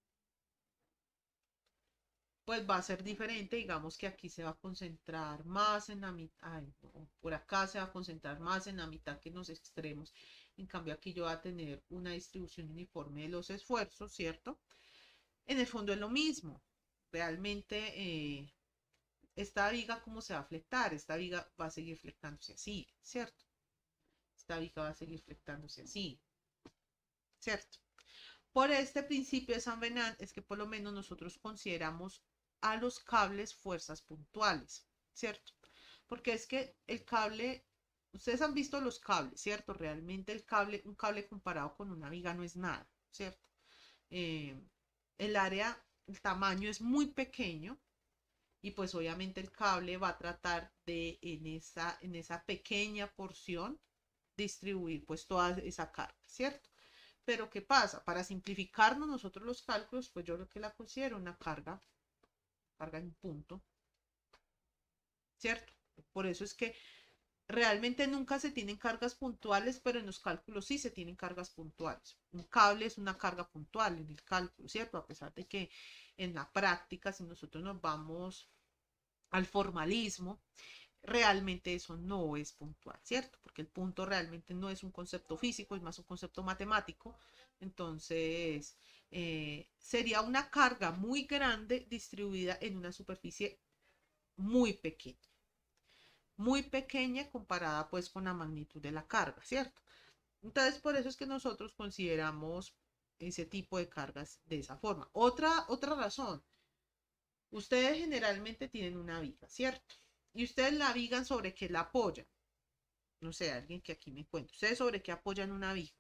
pues va a ser diferente, digamos que aquí se va a concentrar más en la mitad, no, por acá se va a concentrar más en la mitad que en los extremos, en cambio aquí yo voy a tener una distribución uniforme de los esfuerzos, ¿cierto? En el fondo es lo mismo, realmente eh, esta viga, ¿cómo se va a flectar? Esta viga va a seguir flectándose así, ¿cierto? Esta viga va a seguir flectándose así, ¿cierto? Por este principio de San Venant es que por lo menos nosotros consideramos a los cables fuerzas puntuales, ¿cierto? Porque es que el cable, ustedes han visto los cables, ¿cierto? Realmente el cable, un cable comparado con una viga no es nada, ¿cierto? Eh, el área, el tamaño es muy pequeño y pues obviamente el cable va a tratar de en esa, en esa pequeña porción distribuir pues toda esa carga, ¿cierto? Pero ¿qué pasa? Para simplificarnos nosotros los cálculos, pues yo lo que la considero una carga, carga en punto, ¿cierto? Por eso es que realmente nunca se tienen cargas puntuales, pero en los cálculos sí se tienen cargas puntuales. Un cable es una carga puntual en el cálculo, ¿cierto? A pesar de que en la práctica, si nosotros nos vamos al formalismo, realmente eso no es puntual, ¿cierto? Porque el punto realmente no es un concepto físico, es más un concepto matemático. Entonces, eh, sería una carga muy grande distribuida en una superficie muy pequeña, muy pequeña comparada pues con la magnitud de la carga, ¿cierto? Entonces, por eso es que nosotros consideramos ese tipo de cargas de esa forma. Otra, otra razón, ustedes generalmente tienen una viga, ¿cierto? Y ustedes la vigan sobre qué la apoyan. No sé, alguien que aquí me cuente. ¿Ustedes sobre qué apoyan una viga?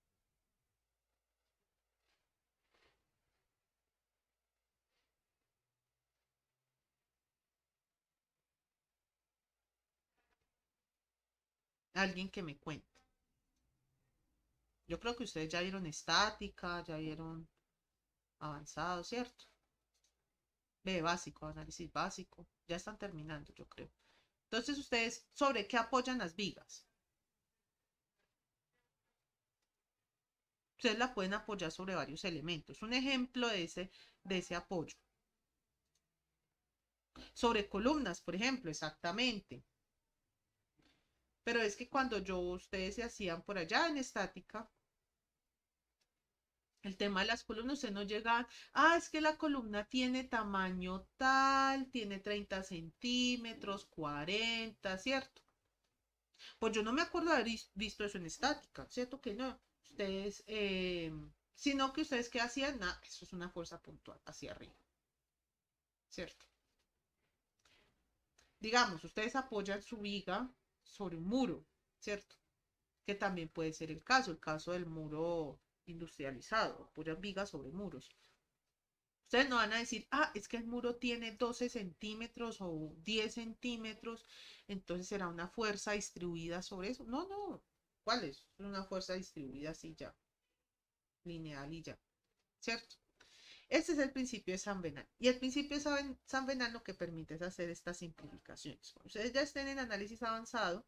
Alguien que me cuente. Yo creo que ustedes ya vieron estática, ya vieron avanzado, ¿cierto? Ve básico, análisis básico. Ya están terminando, yo creo. Entonces, ¿ustedes sobre qué apoyan las vigas? Ustedes la pueden apoyar sobre varios elementos. Un ejemplo de ese, de ese apoyo. Sobre columnas, por ejemplo, exactamente. Pero es que cuando yo, ustedes se hacían por allá en estática, El tema de las columnas, usted no llega, ah, es que la columna tiene tamaño tal, tiene treinta centímetros, cuarenta, ¿cierto? Pues yo no me acuerdo de haber visto eso en estática, ¿cierto que no? Ustedes, eh, sino que ustedes qué hacían, nada, eso es una fuerza puntual hacia arriba, ¿cierto? Digamos, ustedes apoyan su viga sobre un muro, ¿cierto? Que también puede ser el caso, el caso del muro industrializado, apoyan vigas sobre muros. Ustedes no van a decir, ah, es que el muro tiene doce centímetros o diez centímetros, entonces será una fuerza distribuida sobre eso. No, no. ¿Cuál es? Es una fuerza distribuida así ya, lineal y ya, ¿cierto? Este es el principio de San Venal. Y el principio de San Venal lo que permite es hacer estas simplificaciones. Cuando ustedes ya estén en análisis avanzado,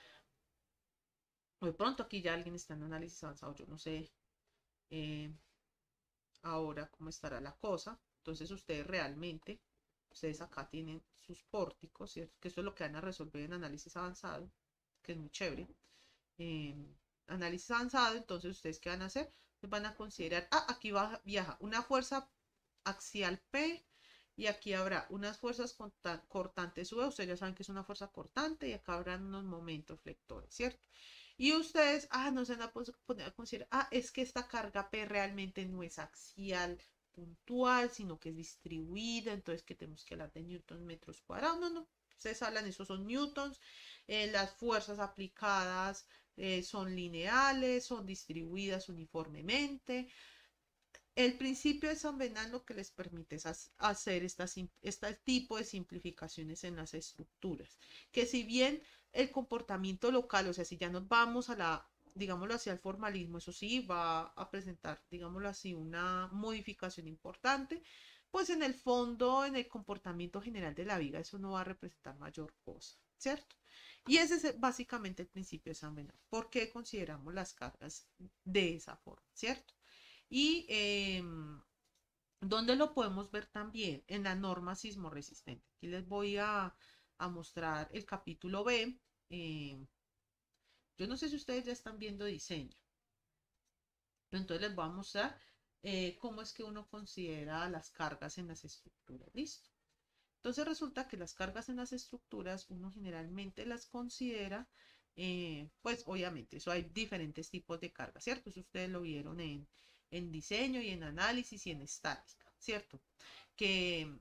o de pronto aquí ya alguien está en análisis avanzado, yo no sé eh, ahora cómo estará la cosa. Entonces ustedes realmente, ustedes acá tienen sus pórticos, ¿cierto? Que esto es lo que van a resolver en análisis avanzado, que es muy chévere. Eh, análisis avanzado, entonces ustedes qué van a hacer? Pues van a considerar, ah, aquí va, viaja una fuerza axial P y aquí habrá unas fuerzas cortantes V, ustedes ya saben que es una fuerza cortante y acá habrán unos momentos flectores, ¿cierto? Y ustedes, ah, no se van a poner a considerar, ah, es que esta carga P realmente no es axial puntual, sino que es distribuida, entonces que tenemos que hablar de newtons metros cuadrados, no, no, ustedes hablan, esos son newtons, eh, las fuerzas aplicadas eh, son lineales, son distribuidas uniformemente. El principio de San Venal lo que les permite es hacer estas, este tipo de simplificaciones en las estructuras, que si bien el comportamiento local, o sea, si ya nos vamos a la, digámoslo así, al formalismo, eso sí va a presentar, digámoslo así, una modificación importante, pues en el fondo, en el comportamiento general de la viga, eso no va a representar mayor cosa, ¿cierto? Y ese es básicamente el principio de San Venal. ¿Por qué consideramos las cargas de esa forma, ¿cierto? Y eh, ¿dónde lo podemos ver también? En la norma sismo resistente. Aquí les voy a, a mostrar el capítulo B. Eh, yo no sé si ustedes ya están viendo diseño. Entonces les voy a mostrar eh, cómo es que uno considera las cargas en las estructuras. ¿Listo? Entonces resulta que las cargas en las estructuras uno generalmente las considera, eh, pues obviamente, eso hay diferentes tipos de cargas, ¿cierto? Eso ustedes lo vieron en, en diseño y en análisis y en estática, ¿cierto? Que,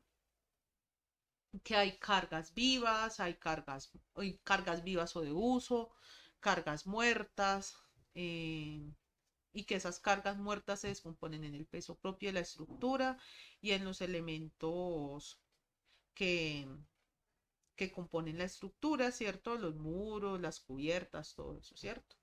que hay cargas vivas, hay cargas, hay cargas vivas o de uso, cargas muertas, eh, y que esas cargas muertas se descomponen en el peso propio de la estructura y en los elementos que, que componen la estructura, ¿cierto? Los muros, las cubiertas, todo eso, ¿cierto?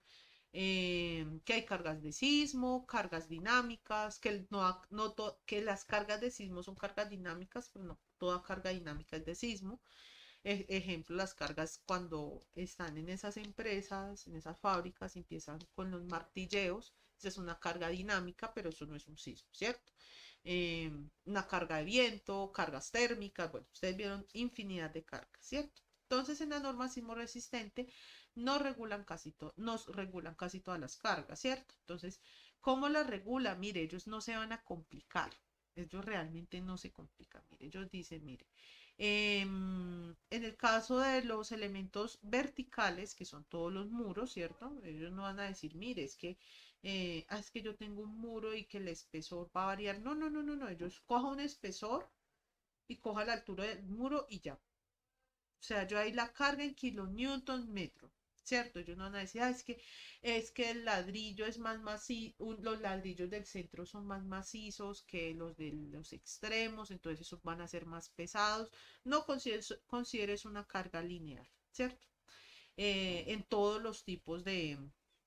Eh, que hay cargas de sismo, cargas dinámicas, que, no, no to, que las cargas de sismo son cargas dinámicas, pero no toda carga dinámica es de sismo. E ejemplo, las cargas cuando están en esas empresas, en esas fábricas, empiezan con los martilleos, esa es una carga dinámica, pero eso no es un sismo, ¿cierto? Eh, una carga de viento, cargas térmicas, bueno, ustedes vieron infinidad de cargas, ¿cierto? Entonces, en la norma sismo resistente no regulan casi todo, nos regulan casi todas las cargas, ¿cierto? Entonces, ¿cómo las regula? Mire, ellos no se van a complicar, ellos realmente no se complican, mire, ellos dicen, mire, eh, en el caso de los elementos verticales, que son todos los muros, ¿cierto? Ellos no van a decir, mire, es que, eh, ah, es que yo tengo un muro y que el espesor va a variar. No, no, no, no, no. Ellos coja un espesor y coja la altura del muro y ya. O sea, yo ahí la carga en kilonewton metro, ¿cierto? Ellos no van a decir, ah, es que, es que el ladrillo es más macizo, los ladrillos del centro son más macizos que los de los extremos, entonces esos van a ser más pesados. No consideres, consideres una carga lineal, ¿cierto? Eh, en todos los tipos de,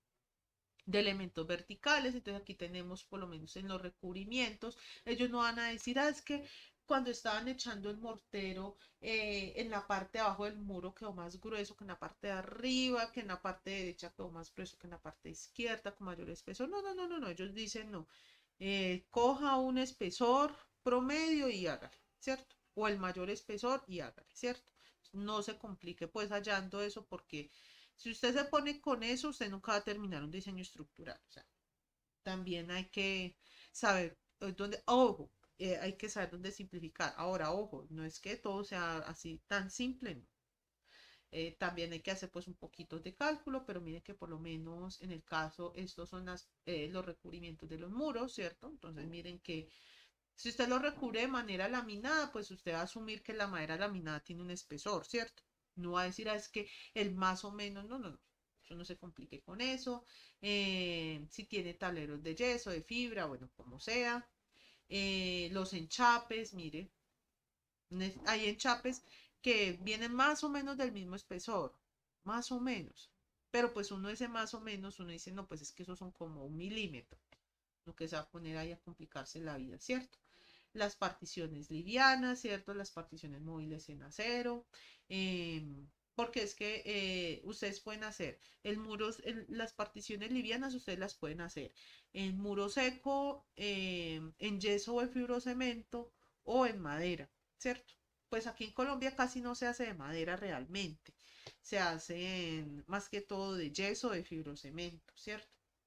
de elementos verticales, entonces aquí tenemos por lo menos en los recubrimientos, ellos no van a decir, ah, es que cuando estaban echando el mortero eh, en la parte de abajo del muro quedó más grueso que en la parte de arriba, que en la parte derecha quedó más grueso que en la parte izquierda, con mayor espesor, no, no, no, no, no, ellos dicen no, eh, coja un espesor promedio y hágale, ¿cierto? O el mayor espesor y hágale, ¿cierto? No se complique pues hallando eso porque si usted se pone con eso, usted nunca va a terminar un diseño estructural. O sea, también hay que saber eh, dónde, ojo, eh, hay que saber dónde simplificar. Ahora, ojo, no es que todo sea así tan simple, ¿no? Eh, también hay que hacer pues un poquito de cálculo, pero miren que por lo menos en el caso, estos son las, eh, los recubrimientos de los muros, ¿cierto? Entonces miren que si usted lo recubre de manera laminada, pues usted va a asumir que la madera laminada tiene un espesor, ¿cierto? No va a decir, ah, es que el más o menos, no, no, no. Eso no se complique con eso. Eh, si tiene tableros de yeso, de fibra, bueno, como sea. Eh, los enchapes, mire, hay enchapes que vienen más o menos del mismo espesor, más o menos. Pero pues uno dice más o menos, uno dice, no, pues es que esos son como un milímetro, lo que se va a poner ahí a complicarse la vida, ¿cierto? Las particiones livianas, ¿cierto? Las particiones móviles en acero. Eh, porque es que eh, ustedes pueden hacer el muro, el, las particiones livianas, ustedes las pueden hacer en muro seco, eh, en yeso o en fibrocemento o en madera, ¿cierto? Pues aquí en Colombia casi no se hace de madera realmente, se hace en, más que todo de yeso o de fibrocemento, ¿cierto?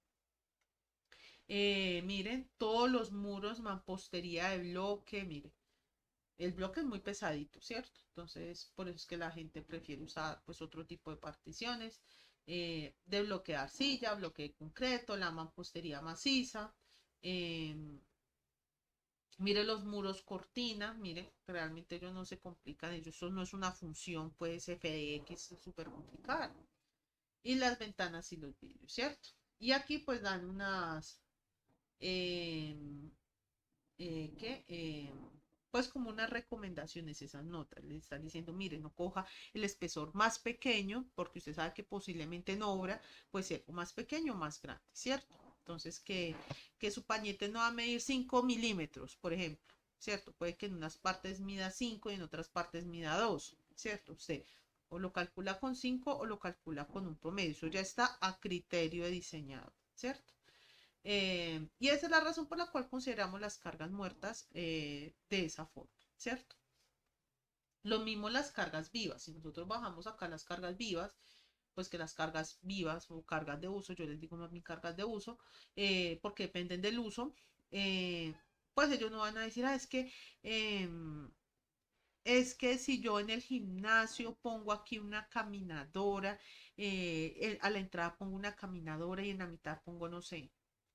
Eh, miren, todos los muros, mampostería de bloque, miren, el bloque es muy pesadito, ¿cierto? Entonces, por eso es que la gente prefiere usar pues otro tipo de particiones, eh, de bloque de arcilla, bloque de concreto, la mampostería maciza. eh, Mire los muros cortina, mire, realmente ellos no se complican, ellos, eso no es una función, pues F D X es súper complicado. Y las ventanas y los vidrios, ¿cierto? Y aquí pues dan unas, eh, eh, ¿qué? Eh, pues como unas recomendaciones, esas notas, le están diciendo, mire, no coja el espesor más pequeño, porque usted sabe que posiblemente en obra, pues sea más pequeño o más grande, ¿cierto? Entonces, que, que su pañete no va a medir cinco milímetros, por ejemplo, ¿cierto? Puede que en unas partes mida cinco y en otras partes mida dos, ¿cierto? Usted o lo calcula con cinco o lo calcula con un promedio, eso ya está a criterio de diseñador, ¿cierto? Eh, y esa es la razón por la cual consideramos las cargas muertas eh, de esa forma, ¿cierto? Lo mismo las cargas vivas. Si nosotros bajamos acá las cargas vivas, pues que las cargas vivas o cargas de uso, yo les digo más bien cargas de uso, eh, porque dependen del uso, eh, pues ellos no van a decir, ah, es que, eh, es que si yo en el gimnasio pongo aquí una caminadora, eh, a la entrada pongo una caminadora y en la mitad pongo, no sé,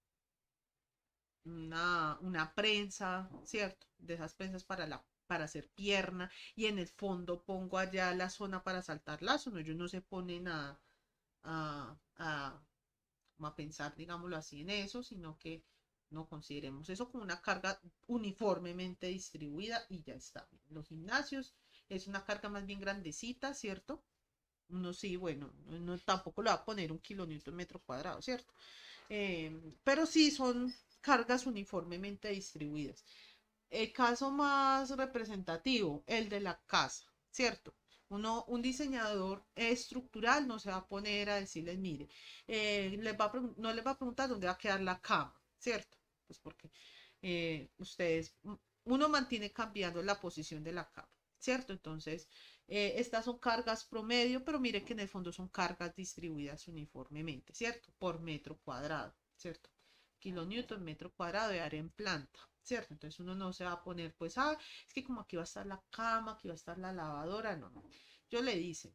una, una prensa, ¿cierto? De esas prensas para la para hacer pierna y en el fondo pongo allá la zona para saltar lazo, ¿no? Ellos no se ponen a, a, a, a pensar, digámoslo así, en eso, sino que no consideremos eso como una carga uniformemente distribuida y ya está. Los gimnasios es una carga más bien grandecita, ¿cierto? No, sí, bueno, no, no, tampoco le va a poner un kilonewton metro cuadrado, ¿cierto? Eh, pero sí son cargas uniformemente distribuidas. El caso más representativo, el de la casa, ¿cierto? Uno, un diseñador estructural no se va a poner a decirles, mire, eh, les va a no les va a preguntar dónde va a quedar la cama, ¿cierto? Pues porque eh, ustedes, uno mantiene cambiando la posición de la cama, ¿cierto? Entonces, eh, estas son cargas promedio, pero mire que en el fondo son cargas distribuidas uniformemente, ¿cierto? Por metro cuadrado, ¿cierto? Kilonewton metro cuadrado de área en planta, ¿cierto? Entonces uno no se va a poner, pues, ah, es que como aquí va a estar la cama, aquí va a estar la lavadora, no, no. Yo le dice,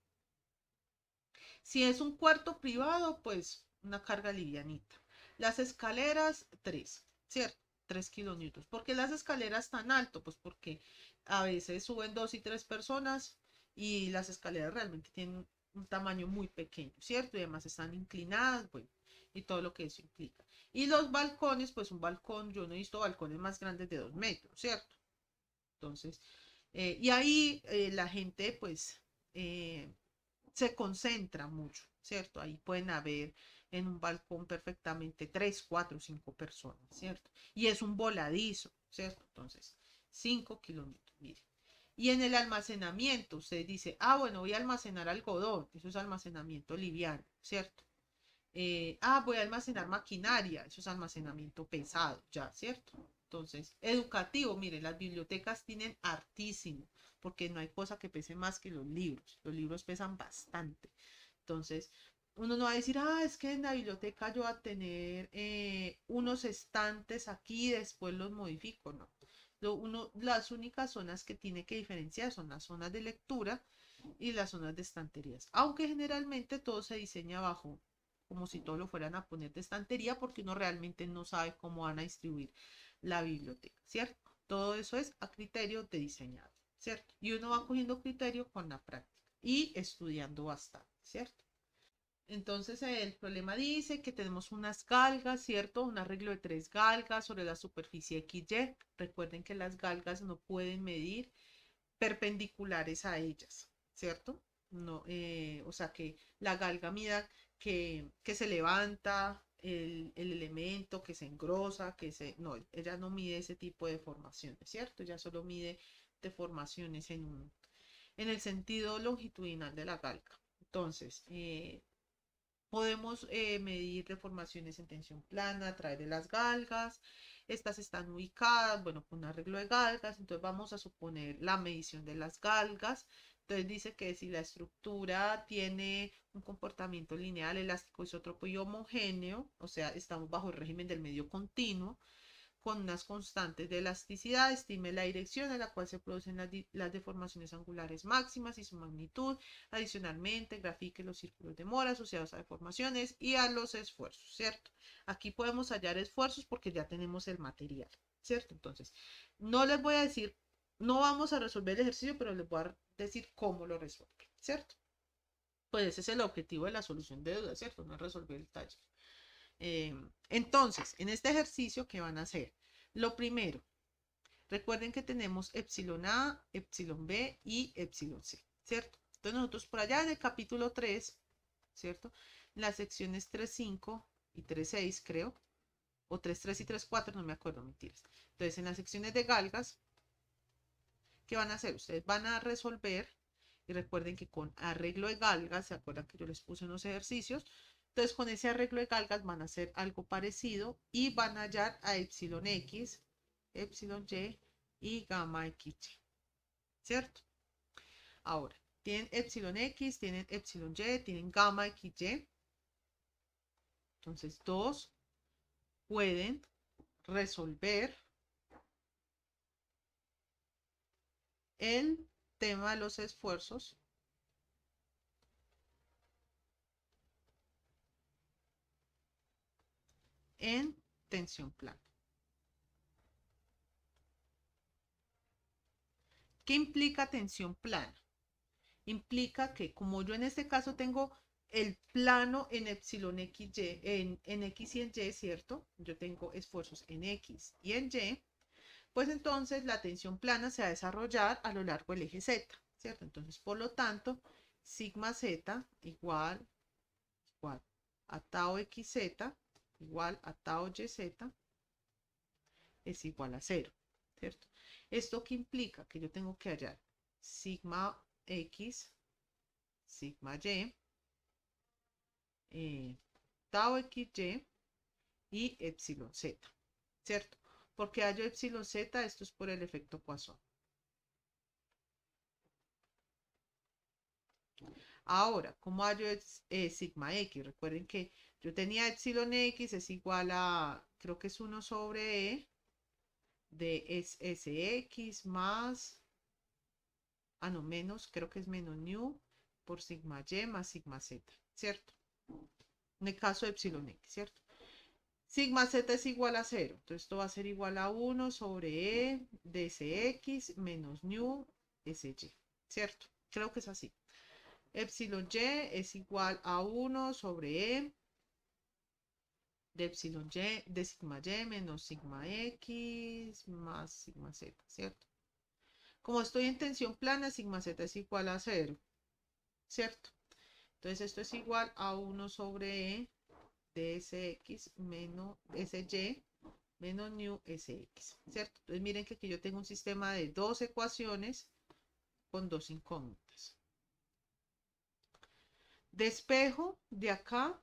si es un cuarto privado, pues una carga livianita. Las escaleras, tres, ¿cierto? Tres kilonewtons. ¿Por qué las escaleras tan alto? Pues porque a veces suben dos y tres personas y las escaleras realmente tienen un tamaño muy pequeño, ¿cierto? Y además están inclinadas, bueno, y todo lo que eso implica. Y los balcones, pues un balcón, yo no he visto balcones más grandes de dos metros, ¿cierto? Entonces, eh, y ahí eh, la gente, pues, eh, se concentra mucho, ¿cierto? Ahí pueden haber en un balcón perfectamente tres, cuatro, cinco personas, ¿cierto? Y es un voladizo, ¿cierto? Entonces, cinco kilómetros, mire. Y en el almacenamiento, usted dice, ah, bueno, voy a almacenar algodón, eso es almacenamiento liviano, ¿cierto? Eh, ah, voy a almacenar maquinaria, eso es almacenamiento pesado, ya, ¿cierto? Entonces, educativo, miren, las bibliotecas tienen hartísimo, porque no hay cosa que pese más que los libros. Los libros pesan bastante. Entonces, uno no va a decir, ah, es que en la biblioteca yo voy a tener eh, unos estantes aquí y después los modifico, no. Lo, uno, las únicas zonas que tiene que diferenciar son las zonas de lectura y las zonas de estanterías. Aunque generalmente todo se diseña abajo, como si todo lo fueran a poner de estantería, porque uno realmente no sabe cómo van a distribuir la biblioteca, ¿cierto? Todo eso es a criterio de diseñador, ¿cierto? Y uno va cogiendo criterio con la práctica y estudiando bastante, ¿cierto? Entonces el problema dice que tenemos unas galgas, ¿cierto? Un arreglo de tres galgas sobre la superficie equis ye. Recuerden que las galgas no pueden medir perpendiculares a ellas, ¿cierto? No, eh, o sea que la galga mida que, que se levanta el, el, elemento, que se engrosa, que se... No, ella no mide ese tipo de deformaciones, ¿cierto? Ella solo mide deformaciones en, un, en el sentido longitudinal de la galga. Entonces, eh, podemos eh, medir deformaciones en tensión plana a través de las galgas. Estas están ubicadas, bueno, con un arreglo de galgas. Entonces vamos a suponer la medición de las galgas. Entonces dice que si la estructura tiene un comportamiento lineal, elástico, isótropo y homogéneo, o sea, estamos bajo el régimen del medio continuo, con unas constantes de elasticidad, estime la dirección en la cual se producen las, las deformaciones angulares máximas y su magnitud. Adicionalmente, grafique los círculos de mora asociados a deformaciones y a los esfuerzos, ¿cierto? Aquí podemos hallar esfuerzos porque ya tenemos el material, ¿cierto? Entonces, no les voy a decir, no vamos a resolver el ejercicio, pero les voy a decir cómo lo resuelven, ¿cierto? Pues ese es el objetivo de la solución de dudas, ¿cierto? No es resolver el taller. Eh, entonces, en este ejercicio, ¿qué van a hacer? Lo primero, recuerden que tenemos epsilon A, epsilon B y epsilon C, ¿cierto? Entonces nosotros por allá en el capítulo tres, ¿cierto? Las secciones tres punto cinco y tres punto seis, creo, o tres punto tres y tres punto cuatro, no me acuerdo, mentiras. Entonces en las secciones de galgas, ¿qué van a hacer? Ustedes van a resolver, y recuerden que con arreglo de galgas, ¿se acuerdan que yo les puse unos ejercicios? Entonces con ese arreglo de galgas van a hacer algo parecido y van a hallar a epsilon X, epsilon Y y gamma X Y, ¿cierto? Ahora, tienen epsilon X, tienen epsilon Y, tienen gamma X Y. Entonces, todos pueden resolver el tema de los esfuerzos en tensión plana. ¿Qué implica tensión plana? Implica que como yo en este caso tengo el plano en epsilon X Y, en, en X y en Y, ¿cierto? Yo tengo esfuerzos en X y en Y, pues entonces la tensión plana se va a desarrollar a lo largo del eje Z, ¿cierto? Entonces, por lo tanto, sigma Z igual, igual a tau X Z igual a tau Y Z es igual a cero, ¿cierto? ¿Esto qué implica? Que yo tengo que hallar sigma X, sigma Y, eh, tau X Y y epsilon Z, ¿cierto? Porque hallo epsilon Z, esto es por el efecto Poisson. Ahora, ¿cómo hallo eh, sigma X? Recuerden que yo tenía epsilon X es igual a, creo que es uno sobre E de S X más, ah, no, menos, creo que es menos nu por sigma Y más sigma Z, ¿cierto? En el caso de epsilon X, ¿cierto? Sigma Z es igual a cero, entonces esto va a ser igual a uno sobre E de S X menos nu S Y, ¿cierto? Creo que es así. Epsilon Y es igual a uno sobre E de epsilon Y de sigma Y menos sigma X más sigma Z, ¿cierto? Como estoy en tensión plana, sigma Z es igual a cero, ¿cierto? Entonces esto es igual a uno sobre E de Sx menos Sy menos nu Sx, ¿cierto? Entonces miren que aquí yo tengo un sistema de dos ecuaciones con dos incógnitas. Despejo de acá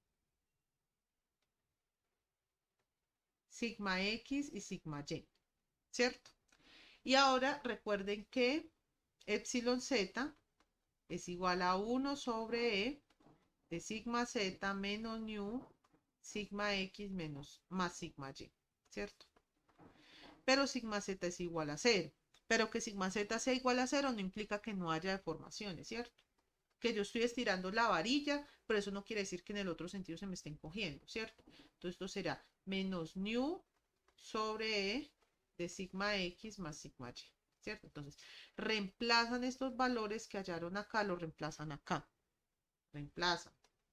sigma X y sigma Y, ¿cierto? Y ahora recuerden que epsilon Z es igual a uno sobre E de sigma z menos nu sigma x menos más sigma y, ¿cierto? Pero sigma z es igual a cero. Pero que sigma z sea igual a cero no implica que no haya deformaciones, ¿cierto? Que yo estoy estirando la varilla, pero eso no quiere decir que en el otro sentido se me estén cogiendo, ¿cierto? Entonces esto será menos nu sobre e de sigma x más sigma y, ¿cierto? Entonces reemplazan estos valores que hallaron acá, los reemplazan acá. Reemplazan.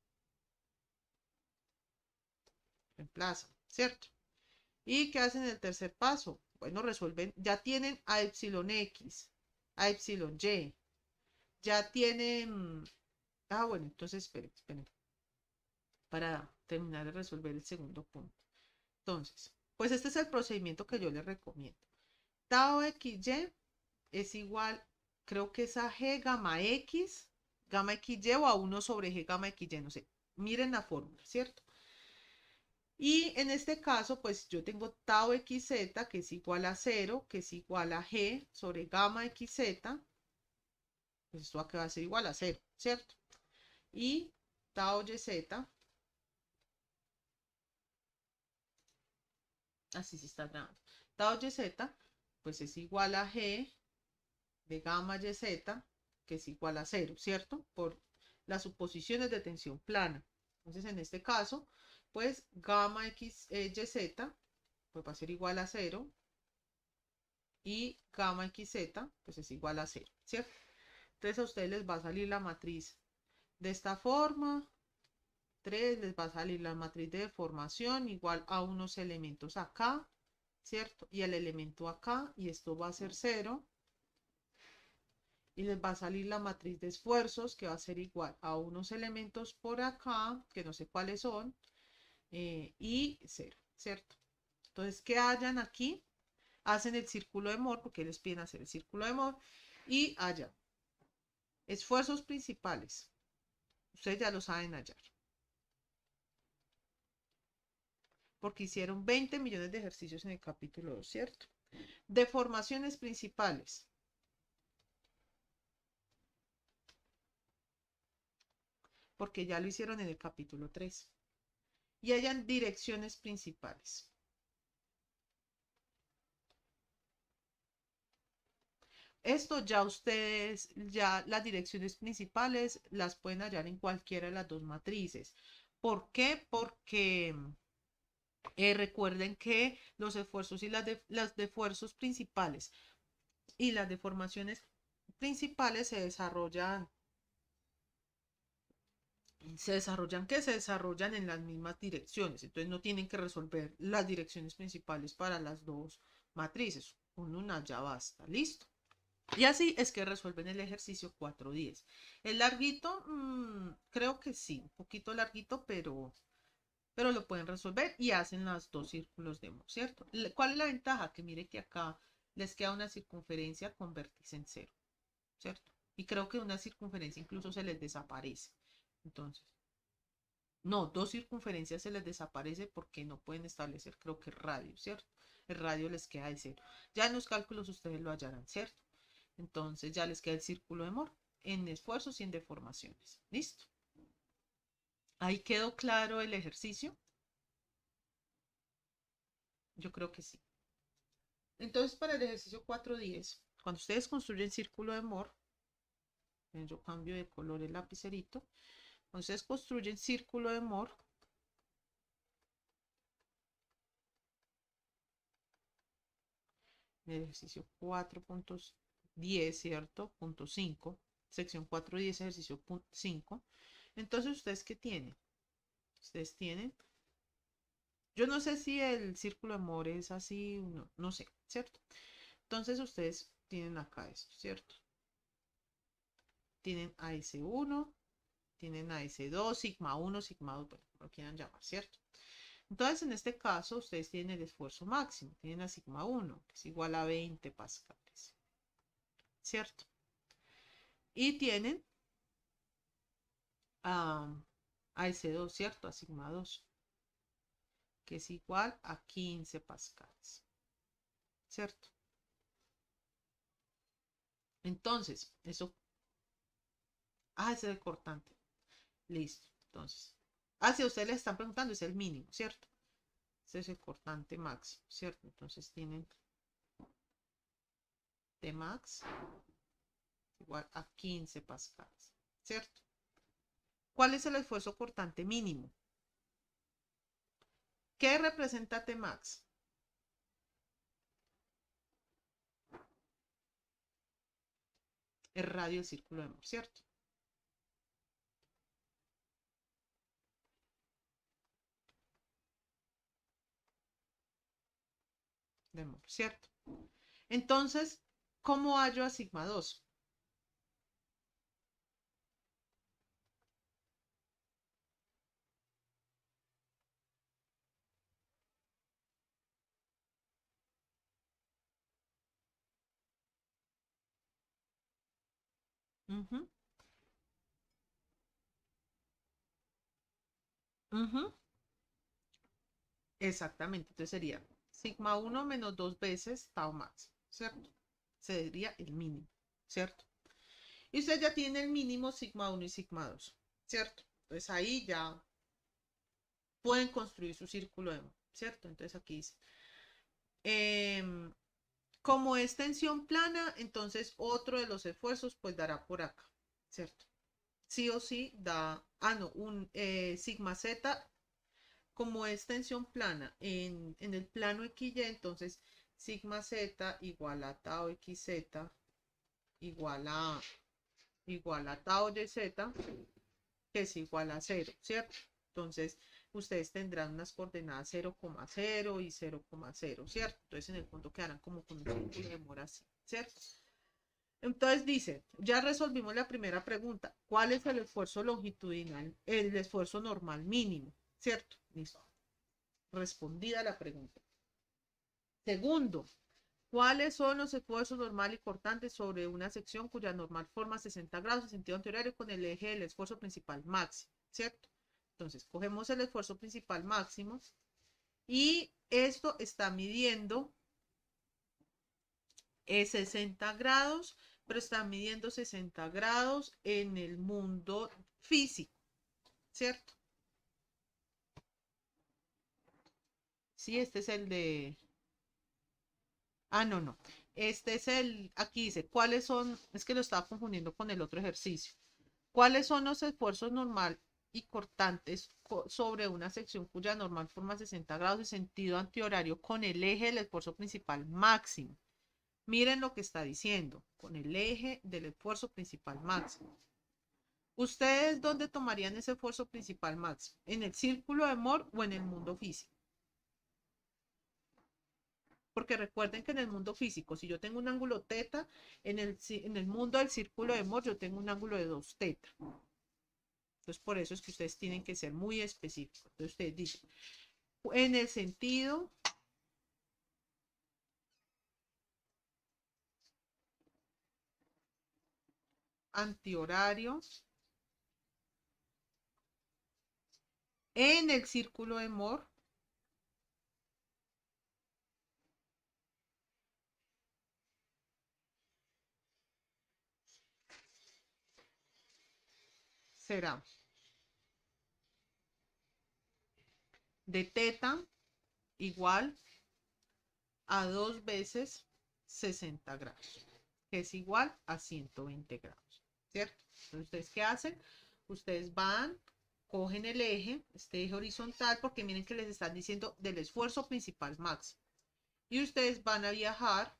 Reemplazan, ¿cierto? ¿Y qué hacen en el tercer paso? Bueno, resuelven, ya tienen a epsilon x, a epsilon y, ya tienen... Ah, bueno, entonces esperen, esperen, para terminar de resolver el segundo punto. Entonces, pues este es el procedimiento que yo les recomiendo. Tau xy es igual, creo que es a g gamma x, gamma xy o a uno sobre g gamma xy, no sé. Miren la fórmula, ¿cierto? Y en este caso, pues yo tengo tau xz, que es igual a cero, que es igual a g sobre gamma xz, pues esto acá va a ser igual a cero, ¿cierto? Y tau yz, así se está grabando, tau yz, pues es igual a g de gamma yz, que es igual a cero, ¿cierto? Por las suposiciones de tensión plana. Entonces, en este caso, pues gamma x, eh, yz, pues va a ser igual a cero, y gamma xz, pues es igual a cero, ¿cierto? Entonces a ustedes les va a salir la matriz de esta forma, tres les va a salir la matriz de deformación igual a unos elementos acá, ¿cierto? Y el elemento acá, y esto va a ser cero, y les va a salir la matriz de esfuerzos, que va a ser igual a unos elementos por acá, que no sé cuáles son, eh, y cero, ¿cierto? Entonces, ¿qué hayan aquí? Hacen el círculo de Mohr, porque les piden hacer el círculo de Mohr, y hallan esfuerzos principales. Ustedes ya lo saben hallar. Porque hicieron veinte millones de ejercicios en el capítulo dos, ¿cierto? Deformaciones principales. Porque ya lo hicieron en el capítulo tres. Y hayan direcciones principales. Esto ya ustedes, ya las direcciones principales las pueden hallar en cualquiera de las dos matrices. ¿Por qué? Porque eh, recuerden que los esfuerzos y las, de, las esfuerzos principales y las deformaciones principales se desarrollan, se desarrollan que se desarrollan en las mismas direcciones. Entonces no tienen que resolver las direcciones principales para las dos matrices. Con una ya basta. Listo. Y así es que resuelven el ejercicio cuatro diez. El larguito, mmm, creo que sí, un poquito larguito, pero, pero lo pueden resolver y hacen los dos círculos de Mohr, ¿cierto? ¿Cuál es la ventaja? Que mire que acá les queda una circunferencia con vértice en cero, ¿cierto? Y creo que una circunferencia incluso se les desaparece. Entonces, no, dos circunferencias se les desaparece porque no pueden establecer, creo que radio, ¿cierto? El radio les queda de cero. Ya en los cálculos ustedes lo hallarán, ¿cierto? Entonces ya les queda el círculo de Mohr en esfuerzos y en deformaciones. ¿Listo? ¿Ahí quedó claro el ejercicio? Yo creo que sí. Entonces para el ejercicio cuatro diez, cuando ustedes construyen círculo de Mohr, yo cambio de color el lapicerito, cuando ustedes construyen círculo de Mohr, el ejercicio cuatro punto diez, ¿cierto? Punto cinco, sección cuatro diez, ejercicio cinco. Entonces, ¿ustedes qué tienen? Ustedes tienen, yo no sé si el círculo de Mohr es así, no, no sé, ¿cierto? Entonces, ustedes tienen acá esto, ¿cierto? Tienen a ese uno, tienen a ese dos, sigma uno, sigma dos, bueno, como lo quieran llamar, ¿cierto? Entonces, en este caso, ustedes tienen el esfuerzo máximo, tienen a sigma uno, que es igual a veinte pascales, ¿cierto? Y tienen a, a ese dos, ¿cierto? A sigma dos, que es igual a quince pascales, ¿cierto? Entonces, eso, ah, ese es el cortante, listo. Entonces, ah, si ustedes les están preguntando, es el mínimo, ¿cierto? Ese es el cortante máximo, ¿cierto? Entonces tienen T max igual a quince pascales, ¿cierto? ¿Cuál es el esfuerzo cortante mínimo? ¿Qué representa T max? El radio del círculo de Mohr, ¿cierto? De Mohr, ¿cierto? Entonces, ¿cómo hallo a sigma dos? Uh-huh, uh-huh. Exactamente, entonces sería sigma uno menos dos veces tau max, ¿cierto? Sería el mínimo, ¿cierto? Y usted ya tiene el mínimo sigma uno y sigma dos, ¿cierto? Entonces ahí ya pueden construir su círculo de Mohr, ¿cierto? Entonces aquí dice, eh, como es tensión plana, entonces otro de los esfuerzos pues dará por acá, ¿cierto? Sí o sí da, ah no, un eh, sigma z, como es tensión plana en, en el plano X Y, entonces sigma z igual a tau xz igual a, igual a tau yz, que es igual a cero, ¿cierto? Entonces, ustedes tendrán unas coordenadas cero coma cero y cero coma cero, ¿cierto? Entonces, en el fondo quedarán como con un círculo de Mohr así, ¿cierto? Entonces dice, ya resolvimos la primera pregunta, ¿cuál es el esfuerzo longitudinal, el esfuerzo normal mínimo? ¿Cierto? Listo. Respondida la pregunta. Segundo, ¿cuáles son los esfuerzos normal y cortantes sobre una sección cuya normal forma sesenta grados en sentido antihorario con el eje del esfuerzo principal máximo? ¿Cierto? Entonces, cogemos el esfuerzo principal máximo y esto está midiendo eh, sesenta grados, pero está midiendo sesenta grados en el mundo físico, ¿cierto? Sí, este es el de... Ah, no, no. Este es el... Aquí dice, ¿cuáles son? Es que lo estaba confundiendo con el otro ejercicio. ¿Cuáles son los esfuerzos normal y cortantes sobre una sección cuya normal forma sesenta grados de sentido antihorario con el eje del esfuerzo principal máximo? Miren lo que está diciendo, con el eje del esfuerzo principal máximo. ¿Ustedes dónde tomarían ese esfuerzo principal máximo? ¿En el círculo de Mohr o en el mundo físico? Porque recuerden que en el mundo físico, si yo tengo un ángulo teta, en el, en el mundo del círculo de Mohr yo tengo un ángulo de dos teta. Entonces, por eso es que ustedes tienen que ser muy específicos. Entonces, ustedes dicen, en el sentido antihorario, en el círculo de Mohr, será de teta igual a dos veces sesenta grados, que es igual a ciento veinte grados, ¿cierto? Entonces, ¿ustedes qué hacen? Ustedes van, cogen el eje, este eje horizontal, porque miren que les están diciendo del esfuerzo principal máximo. Y ustedes van a viajar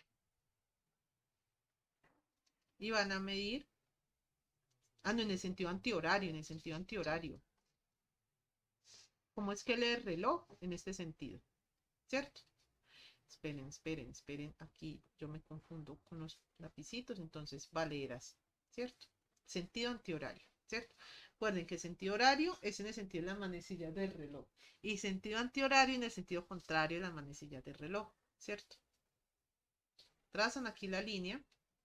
y van a medir, ah, no, en el sentido antihorario, en el sentido antihorario. ¿Cómo es que lee el reloj? En este sentido, ¿cierto? Esperen, esperen, esperen. Aquí yo me confundo con los lapicitos, entonces va a leer así, ¿cierto? Sentido antihorario, ¿cierto? Recuerden que sentido horario es en el sentido de las manecillas del reloj y sentido antihorario en el sentido contrario de las manecillas del reloj, ¿cierto? Trazan aquí la línea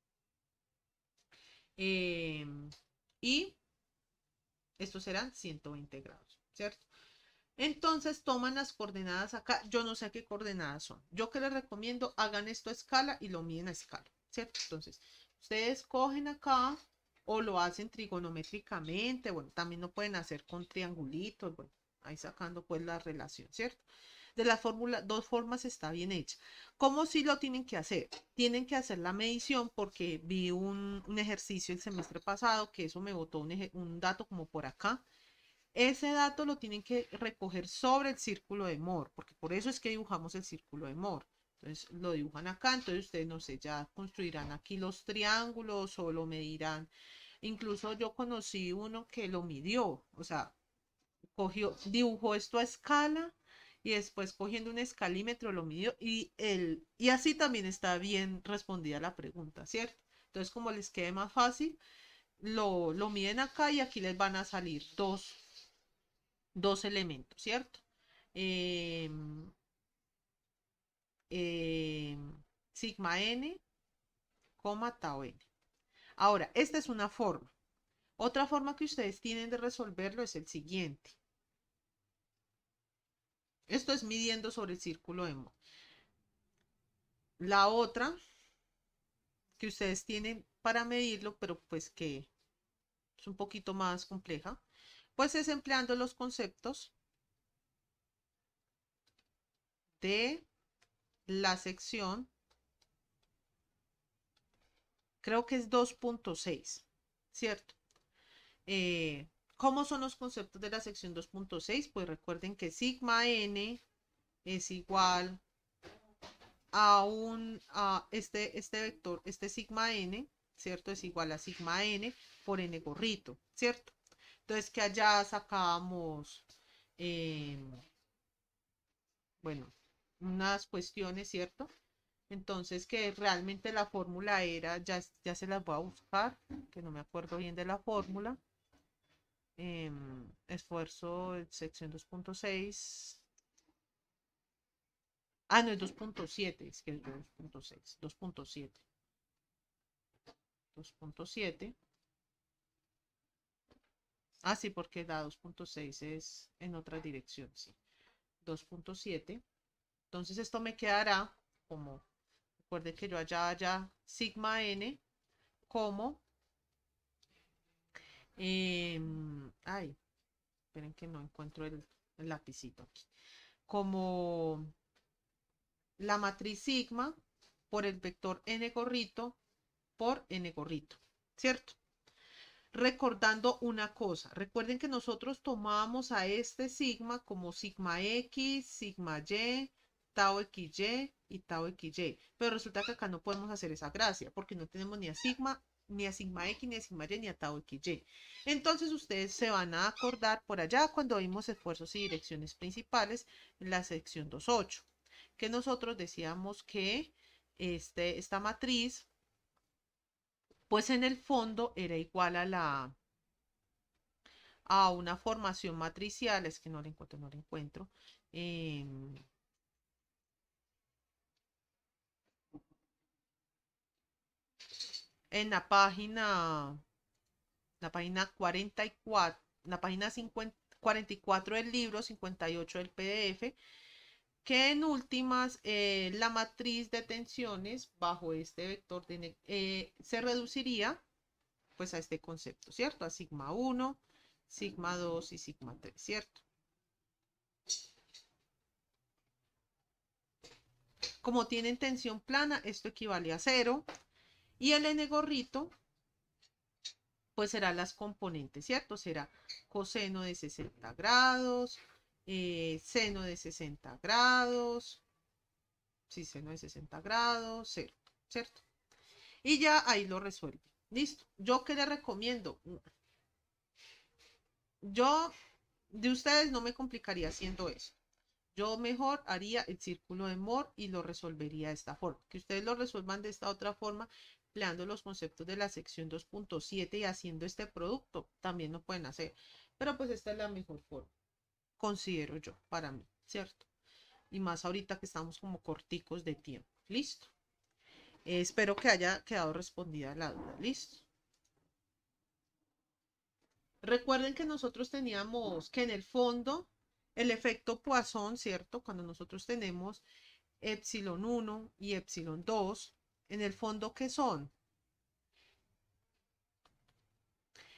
eh, y estos serán ciento veinte grados, ¿cierto? Entonces toman las coordenadas acá. Yo no sé a qué coordenadas son. Yo que les recomiendo, hagan esto a escala y lo miden a escala, ¿cierto? Entonces, ustedes cogen acá o lo hacen trigonométricamente, bueno, también lo pueden hacer con triangulitos, bueno, ahí sacando pues la relación, ¿cierto? De la fórmula, dos formas está bien hecha. ¿Cómo sí lo tienen que hacer? Tienen que hacer la medición porque vi un, un ejercicio el semestre pasado que eso me botó un, un dato como por acá. Ese dato lo tienen que recoger sobre el círculo de Moore, porque por eso es que dibujamos el círculo de Moore. Entonces lo dibujan acá, entonces ustedes no sé, ya construirán aquí los triángulos o lo medirán. Incluso yo conocí uno que lo midió, o sea, cogió, dibujó esto a escala y después cogiendo un escalímetro lo midió y, el, y así también está bien respondida la pregunta, ¿cierto? Entonces como les quede más fácil, lo, lo miden acá y aquí les van a salir dos, dos elementos, ¿cierto? Eh, eh, sigma n, tau n. Ahora, esta es una forma. Otra forma que ustedes tienen de resolverlo es el siguiente. Esto es midiendo sobre el círculo de Moore. La otra que ustedes tienen para medirlo, pero pues que es un poquito más compleja, pues es empleando los conceptos de la sección, creo que es dos punto seis, ¿cierto? Eh, ¿Cómo son los conceptos de la sección dos punto seis? Pues recuerden que sigma n es igual a un, a este, este vector, este sigma n, ¿cierto? Es igual a sigma n por n gorrito, ¿cierto? Entonces que allá sacamos, eh, bueno, unas cuestiones, ¿cierto? Entonces que realmente la fórmula era, ya, ya se las voy a buscar, que no me acuerdo bien de la fórmula. Eh, esfuerzo, sección dos punto seis. Ah, no, es dos punto siete, es que es dos punto seis, dos punto siete. dos punto siete. Ah, sí, porque la dos punto seis es en otra dirección, sí. dos punto siete. Entonces esto me quedará como, recuerde que yo allá haya sigma n como, eh, ay, esperen que no encuentro el, el lapicito aquí, como la matriz sigma por el vector n gorrito por n gorrito, ¿cierto? Recordando una cosa, recuerden que nosotros tomábamos a este sigma como sigma x, sigma y, tau xy y tau xy, pero resulta que acá no podemos hacer esa gracia porque no tenemos ni a sigma, ni a sigma x, ni a sigma y, ni a tau xy. Entonces ustedes se van a acordar por allá cuando vimos esfuerzos y direcciones principales en la sección dos punto ocho, que nosotros decíamos que este, esta matriz pues en el fondo era igual a la a una formación matricial, es que no la encuentro, no la encuentro. Eh, en la página, la página cuarenta y cuatro, la página cincuenta, cuarenta y cuatro del libro, cincuenta y ocho del P D F, que en últimas eh, la matriz de tensiones bajo este vector de, eh, se reduciría pues a este concepto, ¿cierto? A sigma uno, sigma dos y sigma tres, ¿cierto? Como tienen tensión plana, esto equivale a cero. Y el n gorrito, pues será las componentes, ¿cierto? Será coseno de sesenta grados, eh, seno de sesenta grados, sí, seno de sesenta grados, cero, ¿cierto? Y ya ahí lo resuelve. Listo. ¿Yo qué les recomiendo? Yo de ustedes no me complicaría haciendo eso. Yo mejor haría el círculo de Moore y lo resolvería de esta forma. Que ustedes lo resuelvan de esta otra forma, empleando los conceptos de la sección dos punto siete y haciendo este producto, también lo pueden hacer. Pero pues esta es la mejor forma, considero yo, para mí, ¿cierto? Y más ahorita que estamos como corticos de tiempo. Listo. Eh, espero que haya quedado respondida la duda. Listo. Recuerden que nosotros teníamos que en el fondo el efecto Poisson, ¿cierto? Cuando nosotros tenemos epsilon uno y epsilon dos, en el fondo, ¿qué son?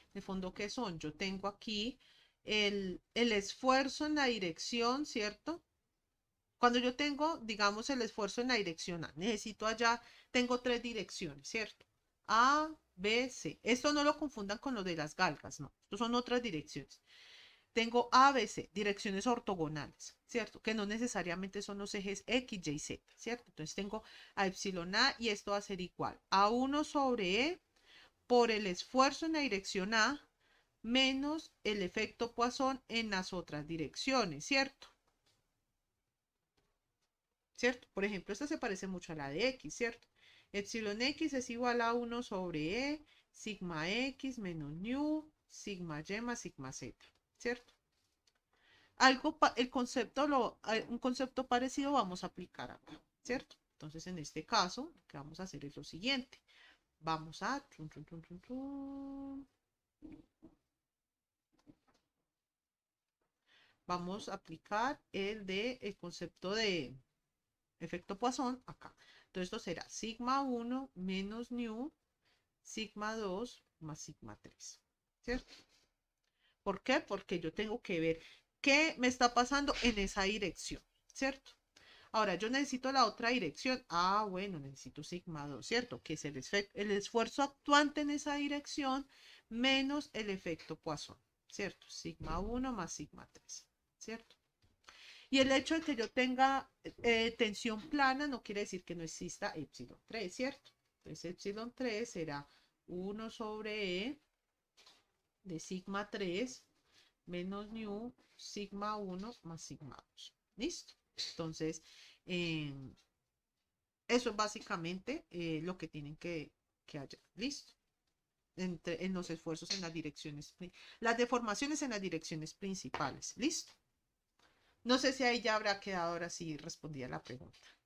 de fondo, ¿qué son? Yo tengo aquí el, el esfuerzo en la dirección, ¿cierto? Cuando yo tengo, digamos, el esfuerzo en la dirección A, necesito allá, tengo tres direcciones, ¿cierto? A, B, C. Esto no lo confundan con lo de las galgas, no. Estos son otras direcciones. Tengo A, B, C, direcciones ortogonales, ¿cierto? Que no necesariamente son los ejes X, Y, Z, ¿cierto? Entonces tengo a epsilon A y esto va a ser igual a uno sobre E por el esfuerzo en la dirección A menos el efecto Poisson en las otras direcciones, ¿cierto? ¿Cierto? Por ejemplo, esta se parece mucho a la de X, ¿cierto? Epsilon X es igual a uno sobre E, sigma X menos nu, sigma Y más sigma Z, ¿cierto? Algo, el concepto, lo, un concepto parecido vamos a aplicar acá, ¿cierto? Entonces, en este caso, lo que vamos a hacer es lo siguiente. Vamos a... Trum, trum, trum, trum, trum. Vamos a aplicar el de el concepto de efecto Poisson acá. Entonces, esto será sigma uno menos nu, sigma dos más sigma tres, ¿cierto? ¿Por qué? Porque yo tengo que ver qué me está pasando en esa dirección, ¿cierto? Ahora, yo necesito la otra dirección. Ah, bueno, necesito sigma dos, ¿cierto? Que es el, el esfuerzo actuante en esa dirección menos el efecto Poisson, ¿cierto? Sigma uno más sigma tres, ¿cierto? Y el hecho de que yo tenga eh, tensión plana no quiere decir que no exista epsilon tres, ¿cierto? Entonces, epsilon tres será uno sobre E de sigma tres menos nu sigma uno más sigma dos. ¿Listo? Entonces, eh, eso es básicamente eh, lo que tienen que, que hallar. ¿Listo? Entre, en los esfuerzos en las direcciones, las deformaciones en las direcciones principales. ¿Listo? No sé si ahí ya habrá quedado ahora sí respondida la pregunta.